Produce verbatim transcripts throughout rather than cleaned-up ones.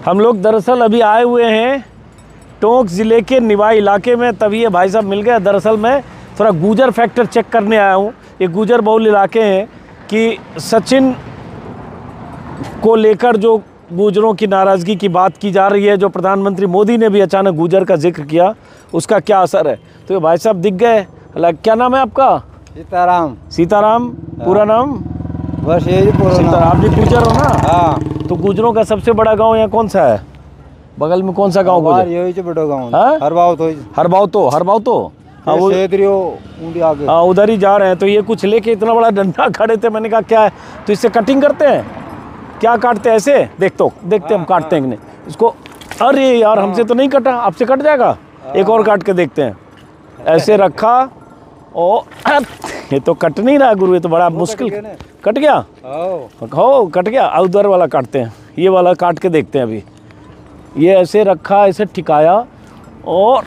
हम लोग दरअसल अभी आए हुए हैं टोंक ज़िले के निवाई इलाके में, तभी ये भाई साहब मिल गए। दरअसल मैं थोड़ा गुजर फैक्टर चेक करने आया हूँ। ये गुजर बहुल इलाके हैं कि सचिन को लेकर जो गुजरों की नाराज़गी की बात की जा रही है, जो प्रधानमंत्री मोदी ने भी अचानक गुजर का जिक्र किया, उसका क्या असर है। तो ये भाई साहब दिख गए। क्या नाम है आपका? सीताराम। सीताराम, पूरा नाम? बस यही पूरा नाम। आप भी गुजर हो ना? हाँ। तो गुजरों का सबसे बड़ा गांव यहाँ कौन सा है? बगल में कौन सा गांव? गुजर यही जो बड़ा गांव है। हर बाव तो हर बाव तो हर बाव तो हाँ वो आगे। हाँ उधर ही जा रहे हैं। तो ये कुछ लेके इतना बड़ा डंडा खड़े थे, मैंने कहा क्या है। तो इससे कटिंग करते हैं? क्या काटते हैं ऐसे? देख तो देखते हम काटते हैं कि नहीं इसको। अरे यार हमसे तो नहीं कटा, आपसे कट जाएगा। एक और काट के देखते हैं। ऐसे रखा और ये तो कट नहीं रहा गुरु, ये तो बड़ा मुश्किल। कट गया? हो कट गया। उधर वाला काटते हैं, ये वाला काट के देखते हैं अभी। ये ऐसे रखा, ऐसे ठिकाया और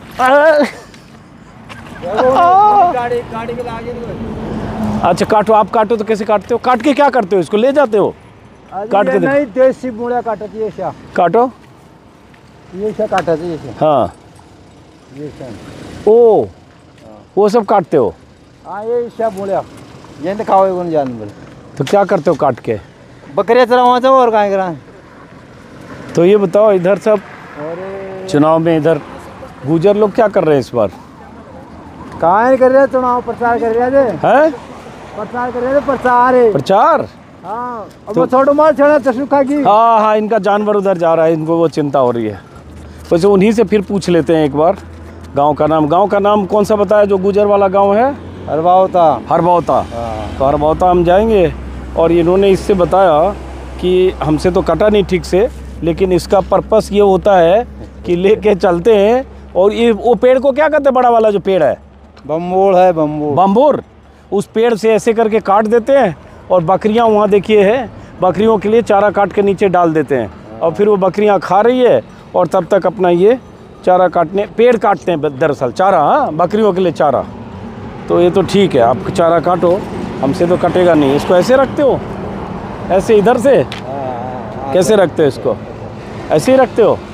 अच्छा काटो। आप काटो तो कैसे काटते हो? काट के क्या करते हो? इसको ले जाते हो? काट के नहीं, देसी मूड़ा काटती है शा। काटो ये शा काटती है शा। हाँ ये शा। ओ वो सब काटते हो? हाँ ये शा मूड़ा ये तो खाओ कौन जानवर। तो क्या करते हो काट के? बकरियाँ चरावा था और कहाँ करा। तो ये बताओ, इधर सब चुनाव में इधर गुजर लोग क्या कर रहे हैं इस बार? कहाँ कर रहे हैं? चुनाव प्रचार कर रहे हैं। हैं? प्रचार कर रहे हैं। प्रचार है। प्रचार? हाँ। अब तो, छोटो माल छड़ा चशुखा की। हाँ हाँ इनका जानवर उधर जा रहा है, इनको वो चिंता हो रही है। वैसे उन्हीं से फिर पूछ लेते हैं एक बार। गांव का नाम गांव का नाम कौन सा बताया जो गुजर वाला गांव है? हरबावता। हरबावता। तो हरबावता हम जाएंगे। और इन्होंने इससे बताया कि हमसे तो कटा नहीं ठीक से, लेकिन इसका पर्पस ये होता है कि लेके चलते हैं। और ये वो पेड़ को क्या कहते हैं? बड़ा वाला जो पेड़ है बम्बोर है। बम्बोर बम्बोर। उस पेड़ से ऐसे करके काट देते हैं और बकरियां वहाँ देखिए है, बकरियों के लिए चारा काट के नीचे डाल देते हैं। और फिर वो बकरियां खा रही है और तब तक अपना ये चारा काटने पेड़ काटते हैं। दरअसल चारा, हाँ बकरियों के लिए चारा। तो ये तो ठीक है, आप चारा काटो, हमसे तो कटेगा नहीं। इसको ऐसे रखते हो? ऐसे इधर से कैसे रखते हो इसको? ऐसे ही रखते हो?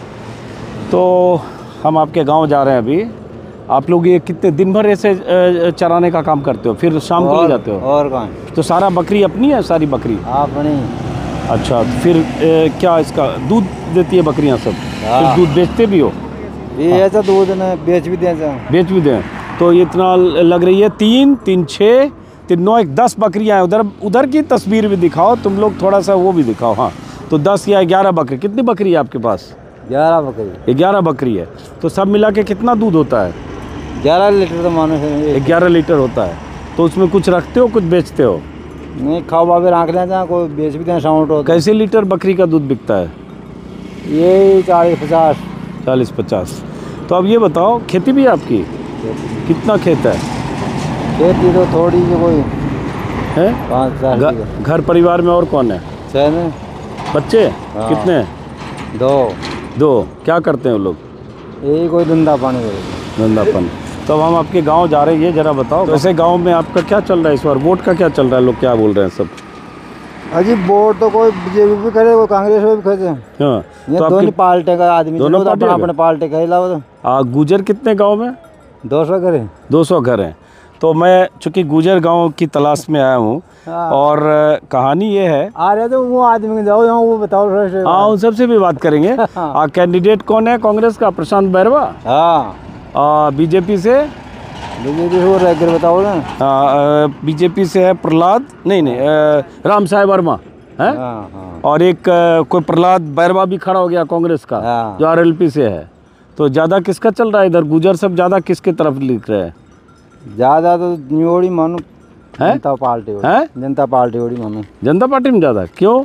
तो हम आपके गांव जा रहे हैं अभी। आप लोग ये कितने दिन भर ऐसे चराने का काम करते हो, फिर शाम को ले जाते हो? और कहाँ? तो सारा बकरी अपनी है? सारी बकरी अपनी। अच्छा, तो फिर ए, क्या इसका दूध देती है बकरियां सब? फिर दूध बेचते भी हो? ये ऐसा दूध न बेच भी दें। बेच भी दें। तो इतना लग रही है तीन तीन छः तीन नौ एक दस बकरियां हैं। उधर उधर की तस्वीर भी दिखाओ तुम लोग, थोड़ा सा वो भी दिखाओ। हाँ तो दस या ग्यारह बकरी। कितनी बकरी है आपके पास? ग्यारह बकरी। ग्यारह बकरी है। तो सब मिला के कितना दूध होता है? ग्यारह लीटर तो मानो है। ग्यारह लीटर होता है। तो उसमें कुछ रखते हो, कुछ बेचते हो? नहीं, खाओ बाबे आँख ले जाए, कोई बेच भी दें। साउंड हो। कैसे लीटर बकरी का दूध बिकता है? ये चालीस पचास। चालीस पचास। तो अब ये बताओ, खेती भी है आपकी? कितना खेत है? खेती तो थोड़ी जो कोई है। पाँच साल। घर परिवार में और कौन है? छः बच्चे। हाँ। कितने? दो। दो। क्या करते हैं वो लोग? यही कोई धंधा पानी धंधा पानी। तो अब हम आपके गांव जा रहे हैं, ये जरा बताओ। वैसे तो गांव में आपका क्या चल रहा है इस बार? वोट का क्या चल रहा है? लोग क्या बोल रहे हैं सब? अजी वोट तो कोई बीजेपी भी करे, कोई कांग्रेस में भी करे। हाँ ये तो दोनों पार्टी का आदमी, दोनों अपने अपने पार्टी का हिलाओ। तो गुजर कितने गाँव में? दो सौ घर है। दो सौ घर हैं। तो मैं चूँकि गुजर गांव की तलाश में आया हूँ। हाँ। और कहानी ये है। आ रहे तो वो आदमी जाओ यहाँ, वो बताओ। हाँ उन सबसे भी बात करेंगे। हाँ कैंडिडेट कौन है कांग्रेस का? प्रशांत बैरवा। हाँ। बीजेपी से? बीजेपी से वो रह बताओ ना। बीजेपी से है प्रहलाद, नहीं नहीं राम साहेब वर्मा है। और एक कोई प्रहलाद बैरवा भी खड़ा हो गया कांग्रेस का, जो आरएलपी से है। तो ज़्यादा किसका चल रहा है इधर? गुजर सब ज़्यादा किसके तरफ लिख रहे हैं? ज़्यादा तो न्योड़ी मानो जनता पार्टी है। जनता पार्टी ओड़ी मानो। जनता पार्टी में ज़्यादा क्यों?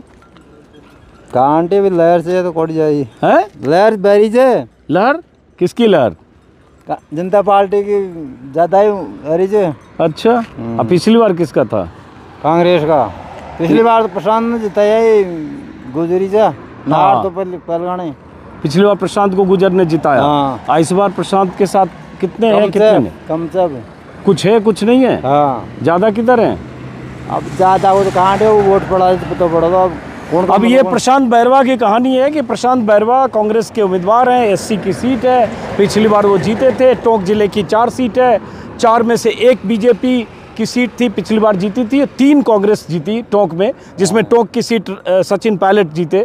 कांटे भी लहर से तो कोट जाइए है। लहर बैरी से। लहर किसकी लहर? जनता पार्टी की ज़्यादा ही हरी से। अच्छा, अब पिछली बार किसका था? कांग्रेस का। पिछली बार तो प्रशांत ने जिताया ही गुजरी से। नार तो पहले पिछली बार प्रशांत को गुजर ने जिताया। हाँ। इस बार प्रशांत के साथ कितने हैं? कितने हैं? कम सब कुछ है कुछ नहीं है। हाँ। ज़्यादा किधर हैं? अब ज़्यादा वो तो कहाँ वो वोट पड़ा तो पड़ा तो अब अब ये प्रशांत बैरवा की कहानी है कि प्रशांत बैरवा कांग्रेस के उम्मीदवार हैं, एससी की सीट है, पिछली बार वो जीते थे। टोंक जिले की चार सीट है, चार में से एक बीजेपी की सीट थी, पिछली बार जीती थी। तीन कांग्रेस जीती टोंक में, जिसमें टोंक की सीट सचिन पायलट जीते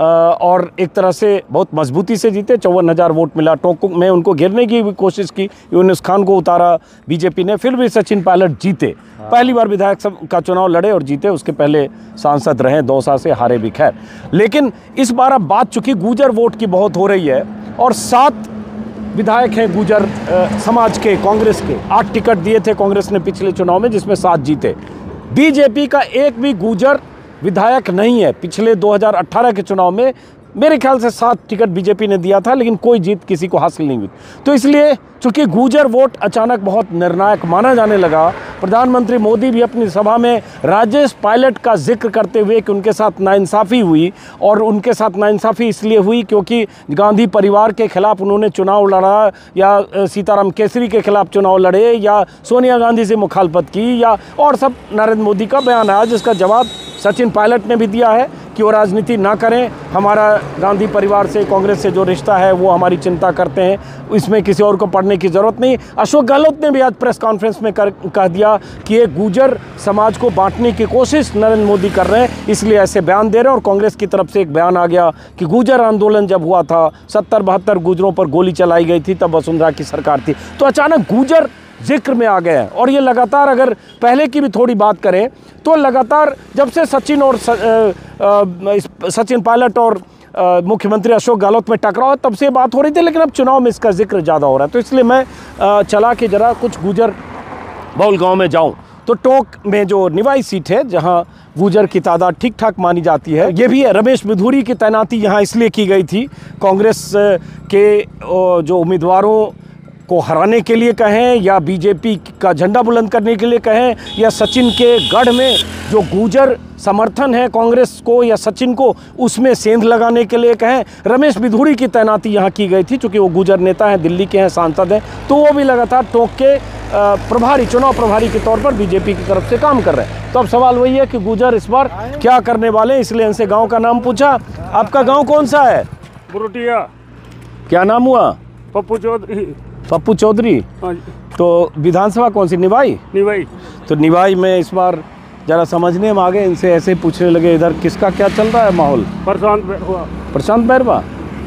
और एक तरह से बहुत मजबूती से जीते, चौवन हज़ार वोट मिला। टोंक में उनको घेरने की भी कोशिश की, यूनुस खान को उतारा बीजेपी ने, फिर भी सचिन पायलट जीते। पहली बार विधायक का चुनाव लड़े और जीते, उसके पहले सांसद रहे, दौसा से हारे भी खैर। लेकिन इस बार अब बात चूंकि गुर्जर वोट की बहुत हो रही है और सात विधायक हैं गुर्जर समाज के, कांग्रेस के। आठ टिकट दिए थे कांग्रेस ने पिछले चुनाव में, जिसमें सात जीते। बीजेपी का एक भी गुर्जर विधायक नहीं है। पिछले दो हज़ार अठारह के चुनाव में मेरे ख्याल से सात टिकट बीजेपी ने दिया था, लेकिन कोई जीत किसी को हासिल नहीं हुई। तो इसलिए चूंकि गुर्जर वोट अचानक बहुत निर्णायक माना जाने लगा, प्रधानमंत्री मोदी भी अपनी सभा में राजेश पायलट का जिक्र करते हुए कि उनके साथ नाइंसाफ़ी हुई, और उनके साथ नाइंसाफ़ी इसलिए हुई क्योंकि गांधी परिवार के खिलाफ उन्होंने चुनाव लड़ा, या सीताराम केसरी के खिलाफ चुनाव लड़े, या सोनिया गांधी से मुखालफत की, या और सब नरेंद्र मोदी का बयान आया, जिसका जवाब सचिन पायलट ने भी दिया है कि वो राजनीति ना करें, हमारा गांधी परिवार से, कांग्रेस से जो रिश्ता है वो हमारी चिंता करते हैं, इसमें किसी और को पढ़ने की ज़रूरत नहीं। अशोक गहलोत ने भी आज प्रेस कॉन्फ्रेंस में कर कह दिया कि ये गुर्जर समाज को बांटने की कोशिश नरेंद्र मोदी कर रहे हैं, इसलिए ऐसे बयान दे रहे हैं। और कांग्रेस की तरफ से एक बयान आ गया कि गुर्जर आंदोलन जब हुआ था, सत्तर बहत्तर गुर्जरों पर गोली चलाई गई थी, तब वसुंधरा की सरकार थी। तो अचानक गुर्जर जिक्र में आ गए हैं, और ये लगातार, अगर पहले की भी थोड़ी बात करें तो लगातार जब से सचिन और स, आ, आ, सचिन पायलट और मुख्यमंत्री अशोक गहलोत में टकराव, तब से बात हो रही थी, लेकिन अब चुनाव में इसका जिक्र ज़्यादा हो रहा है। तो इसलिए मैं आ, चला के जरा कुछ गुर्जर बहुल गाँव में जाऊँ। तो टोंक में जो निवाई सीट है, जहाँ गुर्जर की तादाद ठीक ठाक मानी जाती है, ये भी है। रमेश बिधूरी की तैनाती यहाँ इसलिए की गई थी, कांग्रेस के जो उम्मीदवारों को हराने के लिए कहें, या बीजेपी का झंडा बुलंद करने के लिए कहें, या सचिन के गढ़ में जो गुर्जर समर्थन है कांग्रेस को या सचिन को, उसमें सेंध लगाने के लिए कहें, रमेश बिधूरी की तैनाती यहाँ की गई थी। चूँकि वो गुर्जर नेता हैं, दिल्ली के हैं, सांसद हैं, तो वो भी लगातार टोंक के प्रभारी, चुनाव प्रभारी के तौर पर बीजेपी की तरफ से काम कर रहे हैं। तो अब सवाल वही है कि गुर्जर इस बार क्या करने वाले हैं, इसलिए इनसे गाँव का नाम पूछा। आपका गाँव कौन सा है? बुरुटिया। क्या नाम हुआ? पप्पू चौधरी। पप्पू चौधरी। तो विधानसभा कौन सी? निवाई। निवाई। तो निवाई में इस बार जरा समझने में आ गए, इनसे ऐसे पूछने लगे इधर किसका क्या चल रहा है माहौल? प्रशांत बैरवा। प्रशांत बैरवा।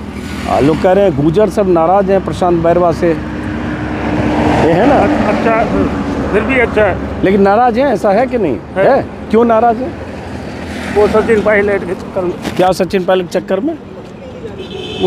लोग कह रहे हैं गुर्जर सब नाराज हैं प्रशांत बैरवा से, ये है ना? अच्छा, फिर भी अच्छा है, लेकिन नाराज हैं, ऐसा है कि नहीं है, है? क्यों नाराज है? वो सचिन पायलट के चक्कर में। क्या सचिन पायलट चक्कर में? वो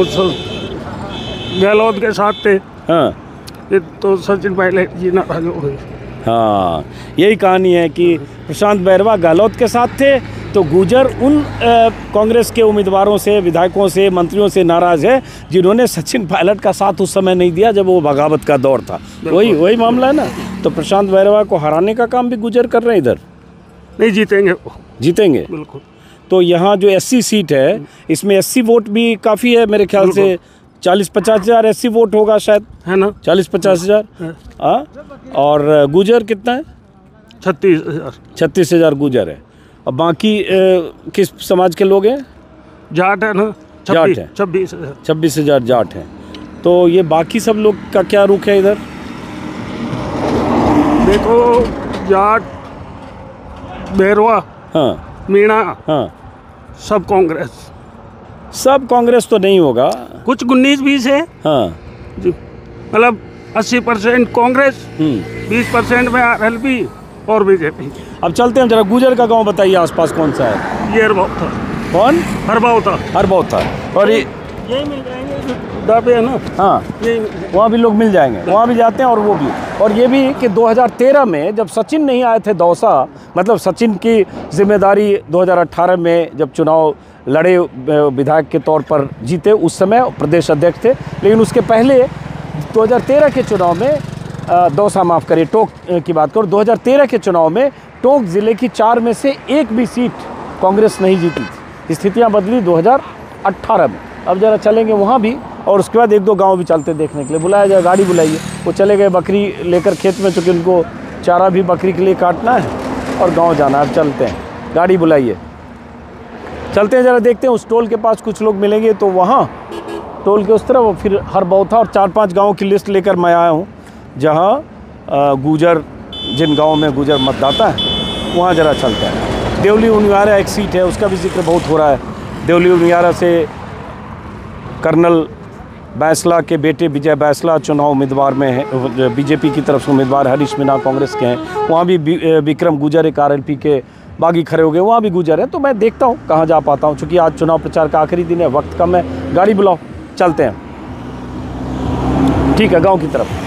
गहलोत के साथ थे। हाँ, ये तो सचिन पायलट जी नाराज हो गए। हाँ, यही कहानी है कि प्रशांत बैरवा गहलोत के साथ थे, तो गुर्जर उन कांग्रेस के उम्मीदवारों से, विधायकों से, मंत्रियों से नाराज है जिन्होंने सचिन पायलट का साथ उस समय नहीं दिया जब वो बगावत का दौर था। वही वही मामला है ना। तो प्रशांत बैरवा को हराने का काम भी गुर्जर कर रहे हैं इधर। नहीं जीतेंगे वो। जीतेंगे बिल्कुल। तो यहाँ जो एससी सीट है, इसमें एससी वोट भी काफ़ी है, मेरे ख्याल से चालीस पचास हज़ार एससी वोट होगा शायद, है ना? चालीस पचास हज़ार। हाँ, और गुर्जर कितना है? छत्तीस हज़ार। छत्तीस हज़ार गुर्जर है। और बाकी ए, किस समाज के लोग हैं? जाट है ना? जाट है। छब्बीस हज़ार। छब्बीस हज़ार जाट हैं। तो ये बाकी सब लोग का क्या रुख है इधर? देखो, जाट, बैरवा, हाँ, मीणा, हाँ, सब कांग्रेस। सब कांग्रेस तो नहीं होगा, कुछ उन्नीस बीस है। हाँ, मतलब अस्सी परसेंट कांग्रेस, बीस परसेंट में आरएलपी और बीजेपी। अब चलते हैं जरा, गुर्जर का गांव बताइए आसपास कौन सा है? ये हरबाव था। कौन? हरबाव था। हरबाव था। और ये यही मिल जाएंगे, दाबे है ना? हाँ, वहाँ भी लोग मिल जाएंगे, वहाँ भी जाते हैं। और वो भी, और ये भी कि दो हज़ार तेरह में जब सचिन नहीं आए थे दौसा, मतलब सचिन की जिम्मेदारी दो हज़ार अठारह में जब चुनाव लड़े, विधायक के तौर पर जीते, उस समय प्रदेश अध्यक्ष थे। लेकिन उसके पहले दो हज़ार तेरह के चुनाव में, दौसा माफ़ करिए, टोंक की बात करो, दो हज़ार तेरह के चुनाव में टोंक ज़िले की चार में से एक भी सीट कांग्रेस नहीं जीती थी। स्थितियाँ बदली दो हज़ार अठारह में। अब जरा चलेंगे वहाँ भी, और उसके बाद एक दो गांव भी चलते देखने के लिए। बुलाया जाए, गाड़ी बुलाइए। वो चले गए बकरी लेकर खेत में, चूँकि उनको चारा भी बकरी के लिए काटना है और गाँव जाना है। अब चलते हैं, गाड़ी बुलाइए। चलते हैं जरा, देखते हैं उस टोल के पास कुछ लोग मिलेंगे तो वहाँ टोल के उस तरफ, फिर हरबौथा और चार पांच गांवों की लिस्ट लेकर मैं आया हूँ जहाँ गुजर, जिन गाँव में गुजर मतदाता है वहाँ जरा चलता है। देवली उनियारा एक सीट है, उसका भी जिक्र बहुत हो रहा है। देवली उनियारा से कर्नल बैसला के बेटे विजय बैसला चुनाव उम्मीदवार में है, बीजेपी की तरफ से उम्मीदवार, हरीश मीणा कांग्रेस के हैं। वहाँ भी विक्रम गुजर एक आरएलपी के बागी खड़े हो गए, वहाँ भी गुजर है। तो मैं देखता हूँ कहाँ जा पाता हूँ, चूँकि आज चुनाव प्रचार का आखिरी दिन है, वक्त कम है। गाड़ी बुलाओ, चलते हैं। ठीक है, गाँव की तरफ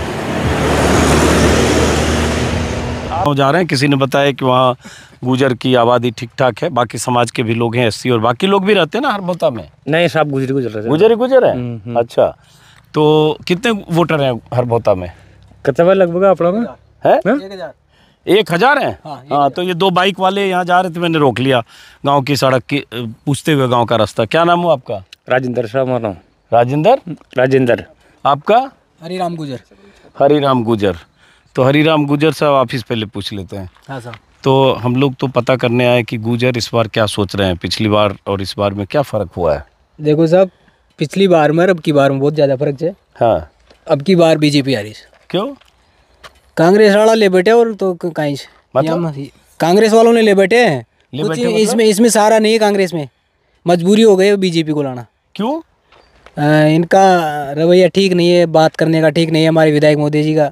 जा रहे हैं। किसी ने बताया कि वहाँ गुजर की आबादी ठीक ठाक है, बाकी समाज के भी लोग हैं, एससी और बाकी लोग भी रहते हैं ना हरबौता में। नहीं, सब गुजर गुजर रहे गुजर ही गुजर है। अच्छा, तो कितने वोटर हैं हरबौता में? कितना लगभग आप लोग है? एक हजार है। हाँ, तो ये दो बाइक वाले यहाँ जा रहे थे, मैंने रोक लिया गांव की सड़क की, पूछते हुए गांव का रास्ता। क्या नाम हुआ आपका? राजेंद्र साहब मानो। राजेंद्र राजेंद्र। आपका? हरिराम गुजर। हरिराम गुजर। तो हरिराम गुजर साहब ऑफिस पहले पूछ लेते हैं। हाँ साहब। तो हम लोग तो पता करने आए कि गुजर इस बार क्या सोच रहे हैं, पिछली बार और इस बार में क्या फ़र्क हुआ है? देखो साहब, पिछली बार में अब की बार में बहुत ज़्यादा फर्क है। हाँ, अब की बार बीजेपी आ रही है। क्यों? कांग्रेस वाला ले बैठे और तो कहीं मतलब कांग्रेस वालों ने ले बैठे हैं कुछ मतलब? इसमें इसमें सारा नहीं है, कांग्रेस में मजबूरी हो गई बीजेपी को लाना। क्यों? आ, इनका रवैया ठीक नहीं है, बात करने का ठीक नहीं है, हमारे विधायक मोदी जी का।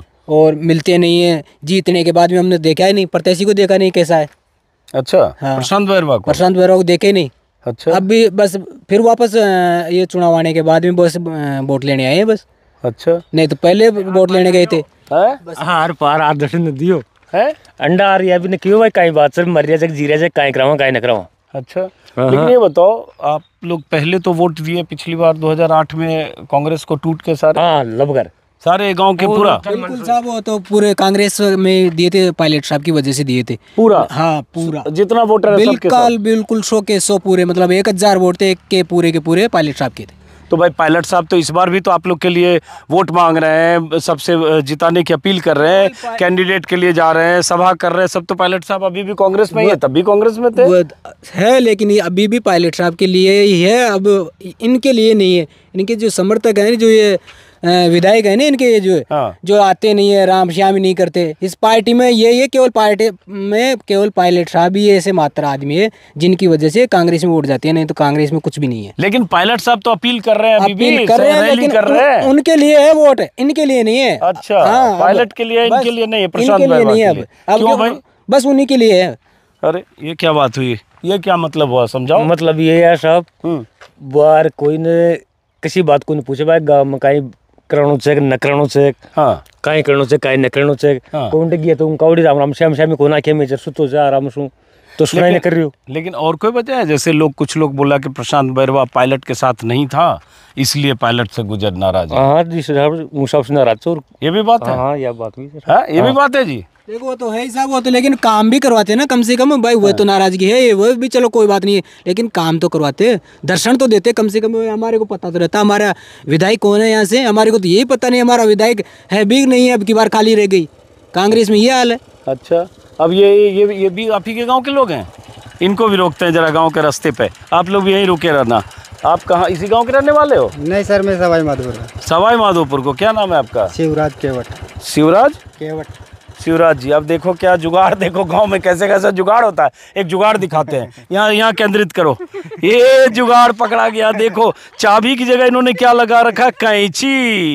और मिलते नहीं है, जीतने के बाद में हमने देखा ही नहीं, प्रत्याशी को देखा नहीं कैसा है। अच्छा। हाँ। प्रशांत बैरवा को? प्रशांत बैरवा को देखे नहीं। अच्छा। अब भी बस फिर वापस ये चुनाव आने के बाद में बस वोट लेने आए हैं बस। अच्छा, नहीं तो पहले वोट लेने गए थे। हार पार आठ दर्शन दियो है अंडा आ रही है, अभी ने क्यों भाई कहीं बात सर मर रहा जी रहा कहीं करावा कहीं न करावा। अच्छा, लेकिन ये बताओ, आप लोग पहले तो वोट दिए पिछली बार दो हज़ार आठ में कांग्रेस को टूट के सारे? हाँ, लबगर सारे गांव के पूरा? बिल्कुल साहब, वो तो पूरे कांग्रेस में दिए थे, पायलट साहब की वजह से दिए थे पूरा। हाँ, पूरा जितना वोटर है बिल्कुल बिल्कुल सौ के सौ पूरे, मतलब एक हजार वोट थे के पूरे के पूरे पायलट साहब के थे। तो भाई पायलट साहब तो इस बार भी तो आप लोग के लिए वोट मांग रहे हैं, सबसे जिताने की अपील कर रहे हैं, कैंडिडेट के लिए जा रहे हैं, सभा कर रहे हैं, सब तो पायलट साहब अभी भी कांग्रेस में ही है, तब भी कांग्रेस में थे है, लेकिन अभी भी पायलट साहब के लिए ही है, अब इनके लिए नहीं है। इनके जो समर्थक हैं, जो ये विधायक है ना इनके, जो हाँ। जो आते नहीं है, राम श्याम ही नहीं करते इस पार्टी में, ये ये केवल पार्टी में केवल पायलट साहब ही ऐसे मात्र आदमी है जिनकी वजह से कांग्रेस में वोट जाती है, नहीं तो कांग्रेस में कुछ भी नहीं है। लेकिन पायलट साहब तो अपील कर रहे हैं, अभी भी कर रहे हैं, लेकिन कर रहे हैं। उनके लिए है वोट, इनके लिए नहीं है। अच्छा, हाँ, पायलट के लिए, इनके लिए नहीं है, प्रशांत बैरवा के लिए। क्यों भाई? बस उन्हीं के लिए है। अरे ये क्या बात हुई, ये क्या मतलब हुआ, समझाओ। मतलब ये है साहब, बार कोई ने किसी बात को नहीं पूछे भाई, गाँव में कहीं करानो चेक न करानो चेक, हाँ, कहीं करनो चेक कहीं न करनो चेक, हाँ। कौन गया तो कौड़ी राम राम श्याम श्याम को ना के मैं सुतो जा आराम सु तो सुनाई नहीं कर रही हो। लेकिन और कोई वजह है? जैसे लोग कुछ लोग बोला कि प्रशांत बैरवा पायलट के साथ नहीं था, इसलिए पायलट से गुजर नाराज है। हाँ जी साहब, मुसाफ से नाराज। और ये भी बात है? हाँ, यह बात भी है, ये भी बात है जी। देखो वो तो है ही साहब, वो तो लेकिन काम भी करवाते हैं ना कम से कम भाई। वो तो नाराजगी है, वो भी चलो कोई बात नहीं है, लेकिन काम तो करवाते, दर्शन तो देते कम से कम। हमारे को पता तो रहता हमारा विधायक कौन है यहाँ से, हमारे को तो यही पता नहीं हमारा विधायक है भी नहीं, अब की बार खाली रह गई। कांग्रेस में ये हाल है। अच्छा, अब ये ये ये भी आप ही के गाँव के लोग हैं, इनको भी रोकते हैं जरा गाँव के रास्ते पे। आप लोग भी यहीं रुके रहना। आप कहाँ, इसी गांव के रहने वाले हो? नहीं सर, मैं सवाई माधोपुर। सवाई माधोपुर को। क्या नाम है आपका? शिवराज केवट। शिवराज केवट। शिवराज जी, अब देखो क्या जुगाड़, देखो गांव में कैसे कैसे जुगाड़ होता है। एक जुगाड़ दिखाते हैं, यहाँ यहाँ केंद्रित करो। ये जुगाड़ पकड़ा गया। देखो चाबी की जगह इन्होंने क्या लगा रखा, कैंची।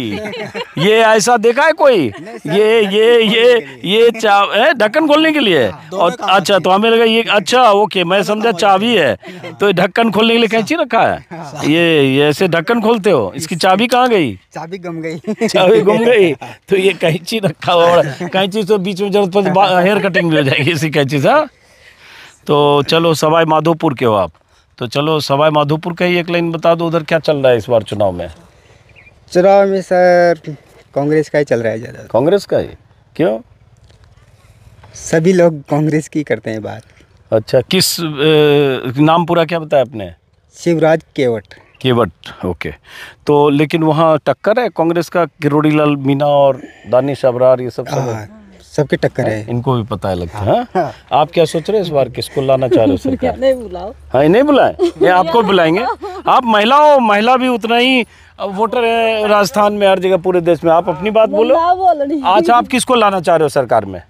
ये ऐसा देखा है कोई? ये ये ये ये चाब है ढक्कन खोलने के लिए। और अच्छा, तो हमें लगा ये, अच्छा ओके, मैं समझा चाबी है, तो ढक्कन खोलने के लिए कैंची रखा है। ये ये ऐसे ढक्कन खोलते हो, इसकी चाबी कहाँ गई? चाबी गुम गई। चाबी गुम गई, तो ये कैंची रखा हुआ। कैंची तो बीच में जरूरत पड़े हेयर कटिंग भी हो जाएगी इसी कैंची से। तो चलो, सवाई माधोपुर के हो आप, तो चलो सवाई माधोपुर का ही एक लाइन बता दो, उधर क्या चल रहा है इस बार चुनाव में? चुनाव में सर कांग्रेस का ही चल रहा है ज़्यादा। कांग्रेस का ही? क्यों? सभी लोग कांग्रेस की करते हैं बात। अच्छा, किस ए, नाम पूरा क्या बताया आपने? शिवराज केवट। केवट, ओके। तो लेकिन वहाँ टक्कर है कांग्रेस का, किरोड़ी लाल मीणा और दानिश अबरार, ये सब सब सबकी टक्कर है। इनको भी पता है लगता है। हाँ? आप क्या सोच रहे हैं इस बार किसको लाना चाह रहे हो सरकार? नहीं बुलाओ। हाँ नहीं बुलाए, ये आपको बुलाएंगे। आप महिला हो, महिला भी उतना ही वोटर है राजस्थान में, हर जगह पूरे देश में। आप अपनी बात बोलो। आज आप किसको लाना चाह रहे हो सरकार में?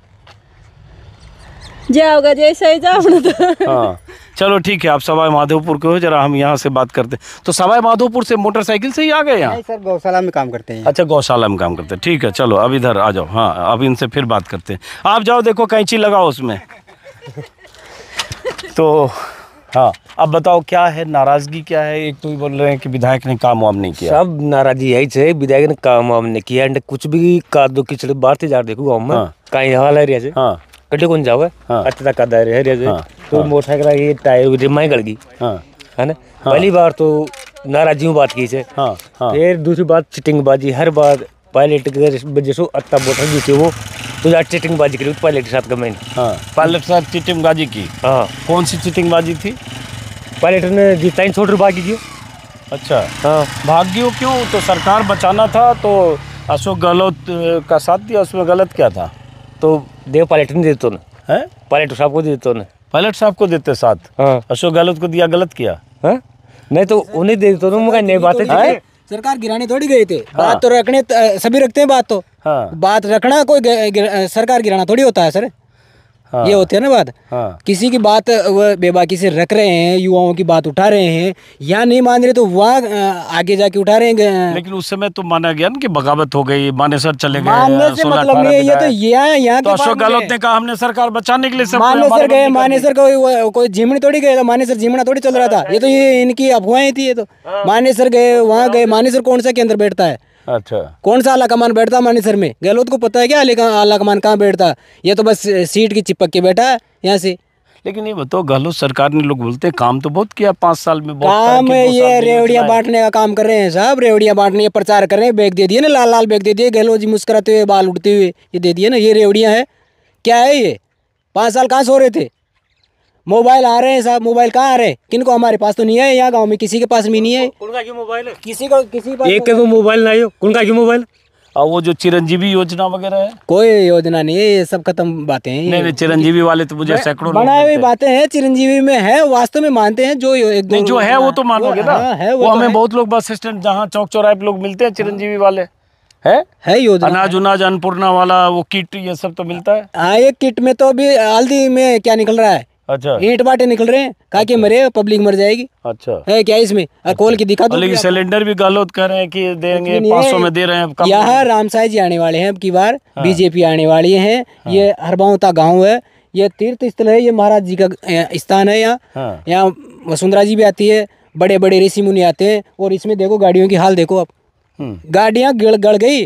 जाओगा जैसे ही जाओ ना तो। हाँ चलो ठीक है, आप सवाई माधोपुर के हो, जरा हम यहाँ से बात करते हैं। तो सवाई माधोपुर से मोटरसाइकिल से ही आ गए यहाँ? नहीं सर, गौशाला में काम करते हैं। अच्छा, गौशाला में काम करते हैं, ठीक है। चलो अब इधर आ जाओ। हाँ अब इनसे फिर बात करते हैं। आप जाओ, देखो कैंची लगाओ उसमें। तो हाँ अब बताओ क्या है, नाराजगी क्या है? एक तो ही बोल रहे हैं कि विधायक ने काम वाम नहीं किया। सब नाराजी यही है, विधायक ने काम वाम नहीं किया। कुछ भी का दो किचड़े बाहर से जा देखो गाँव में कहीं हाल है रिया हाँ कटे कौन जाओ अच्छा तक का है रिया तो मोटरसाइकिल ये टायर रिमाई गड़ गई है ना। पहली बार तो नाराजी बात की है। फिर दूसरी बात चिटिंगबाजी, हर बार पायलट जैसो अत्ता मोटर जीते वो तो यार चिटिंगबाजी करी पायलट के साथ गवर्नमेंट। हाँ पायलट के साथ चिटिंगबाजी की। हाँ कौन सी चिटिंगबाजी थी? पायलट ने जीता ही छोड़ भागी क्यों? अच्छा हाँ भाग्यो क्यों? तो सरकार बचाना था तो अशोक गहलोत का साथ दिया, उसमें गलत क्या था? तो देव पायलट ने देते ना है, पायलट साहब को देते ना, पायलट साहब को देते साथ। हाँ अशोक गहलोत को दिया, गलत किया है? नहीं तो उन्हें दे देते ना, नई बातें सरकार गिराने थोड़ी गए थे। हाँ। बात तो रखने सभी रखते हैं बात तो। हाँ। बात रखना कोई सरकार गिराना थोड़ी होता है सर। हाँ। ये होती है ना बात। हाँ। किसी की बात वो बेबाकी से रख रहे हैं, युवाओं की बात उठा रहे हैं, या नहीं मान रहे तो वहाँ आगे जाके उठा रहे हैं। लेकिन उस समय तो माना गया ना कि बगावत हो गई, मानेसर चले गए। मानने से मतलब नहीं है, ये तो यहाँ यहाँ तो अशोक गहलोत ने कहा हमने सरकार बचाने के लिए सब मानेसर गए। मानेसर को कोई झिमनी थोड़ी गए, मानेसर झिमना थोड़ी चल रहा था। ये तो ये इनकी अफवाहें थी। ये तो मानेसर गए, वहाँ गए। मानेसर कौन सा केंद्र बैठता है? अच्छा कौन सा आला कमान बैठता मानेसर में? गहलोत को पता है क्या आला कमान कहाँ बैठता? ये तो बस सीट की चिपक के बैठा है यहाँ से। लेकिन ये बताओ, गहलोत सरकार ने लोग बोलते हैं काम तो बहुत किया पाँच साल में। बहुत काम है ये रेवड़ियाँ बांटने का काम कर रहे हैं साहब। रेवड़ियाँ बांटने, प्रचार कर रहे हैं। बैग दे दिए ना, लाल लाल बैग दे दिए। गहलोत जी मुस्कुराते हुए, बाल उड़ते हुए, ये दे दिए ना। ये रेवड़ियाँ है क्या है? ये पाँच साल कहाँ सो रहे थे? मोबाइल आ रहे हैं साहब, मोबाइल कहाँ आ रहे हैं? किनको? हमारे पास तो नहीं है, यहाँ गांव में किसी के पास भी नहीं है। कुनका की मोबाइल है? किसी को किसी पास एक तो मोबाइल नहीं हो, कुनका की मोबाइल। और वो जो चिरंजीवी योजना वगैरह है, कोई योजना नहीं है, ये सब खत्म बातें हैं। नहीं नहीं, चिरंजीवी वाले तो मुझे सैकड़ों बनाई हुई बातें हैं। चिरंजीवी में है, वास्तव में मानते हैं जो एक नहीं जो है वो तो मानोगे ना। है वो हमें बहुत लोग बस स्टैंड जहाँ चौक चौराहे पे लोग मिलते हैं चिरंजीवी वाले है है योजना। अनाज उनाज अन्नपूर्णा वाला वो किट ये सब तो मिलता है। हाँ एक किट में तो अभी हल्दी में क्या निकल रहा है? अच्छा ईंट बाटे निकल रहे हैं। कहा कि मरे पब्लिक मर जाएगी। अच्छा है क्या इसमें? खोल के दिखा दो। लेकिन सिलेंडर भी गहलोत कह रहे हैं कि देंगे, पाँच सौ में दे रहे हैं। यहाँ रामसाई जी आने वाले हैं अब की बार। हाँ। बीजेपी आने वाली है। हाँ। ये हरबावता गाँव है, ये तीर्थ स्थल है, ये महाराज जी का स्थान है। यहाँ हाँ। यहाँ वसुंधरा जी भी आती है, बड़े बड़े ऋषि मुनि आते हैं। और इसमें देखो गाड़ियों की हाल देखो, अब गाड़ियाँ गिड़ गड़ गई।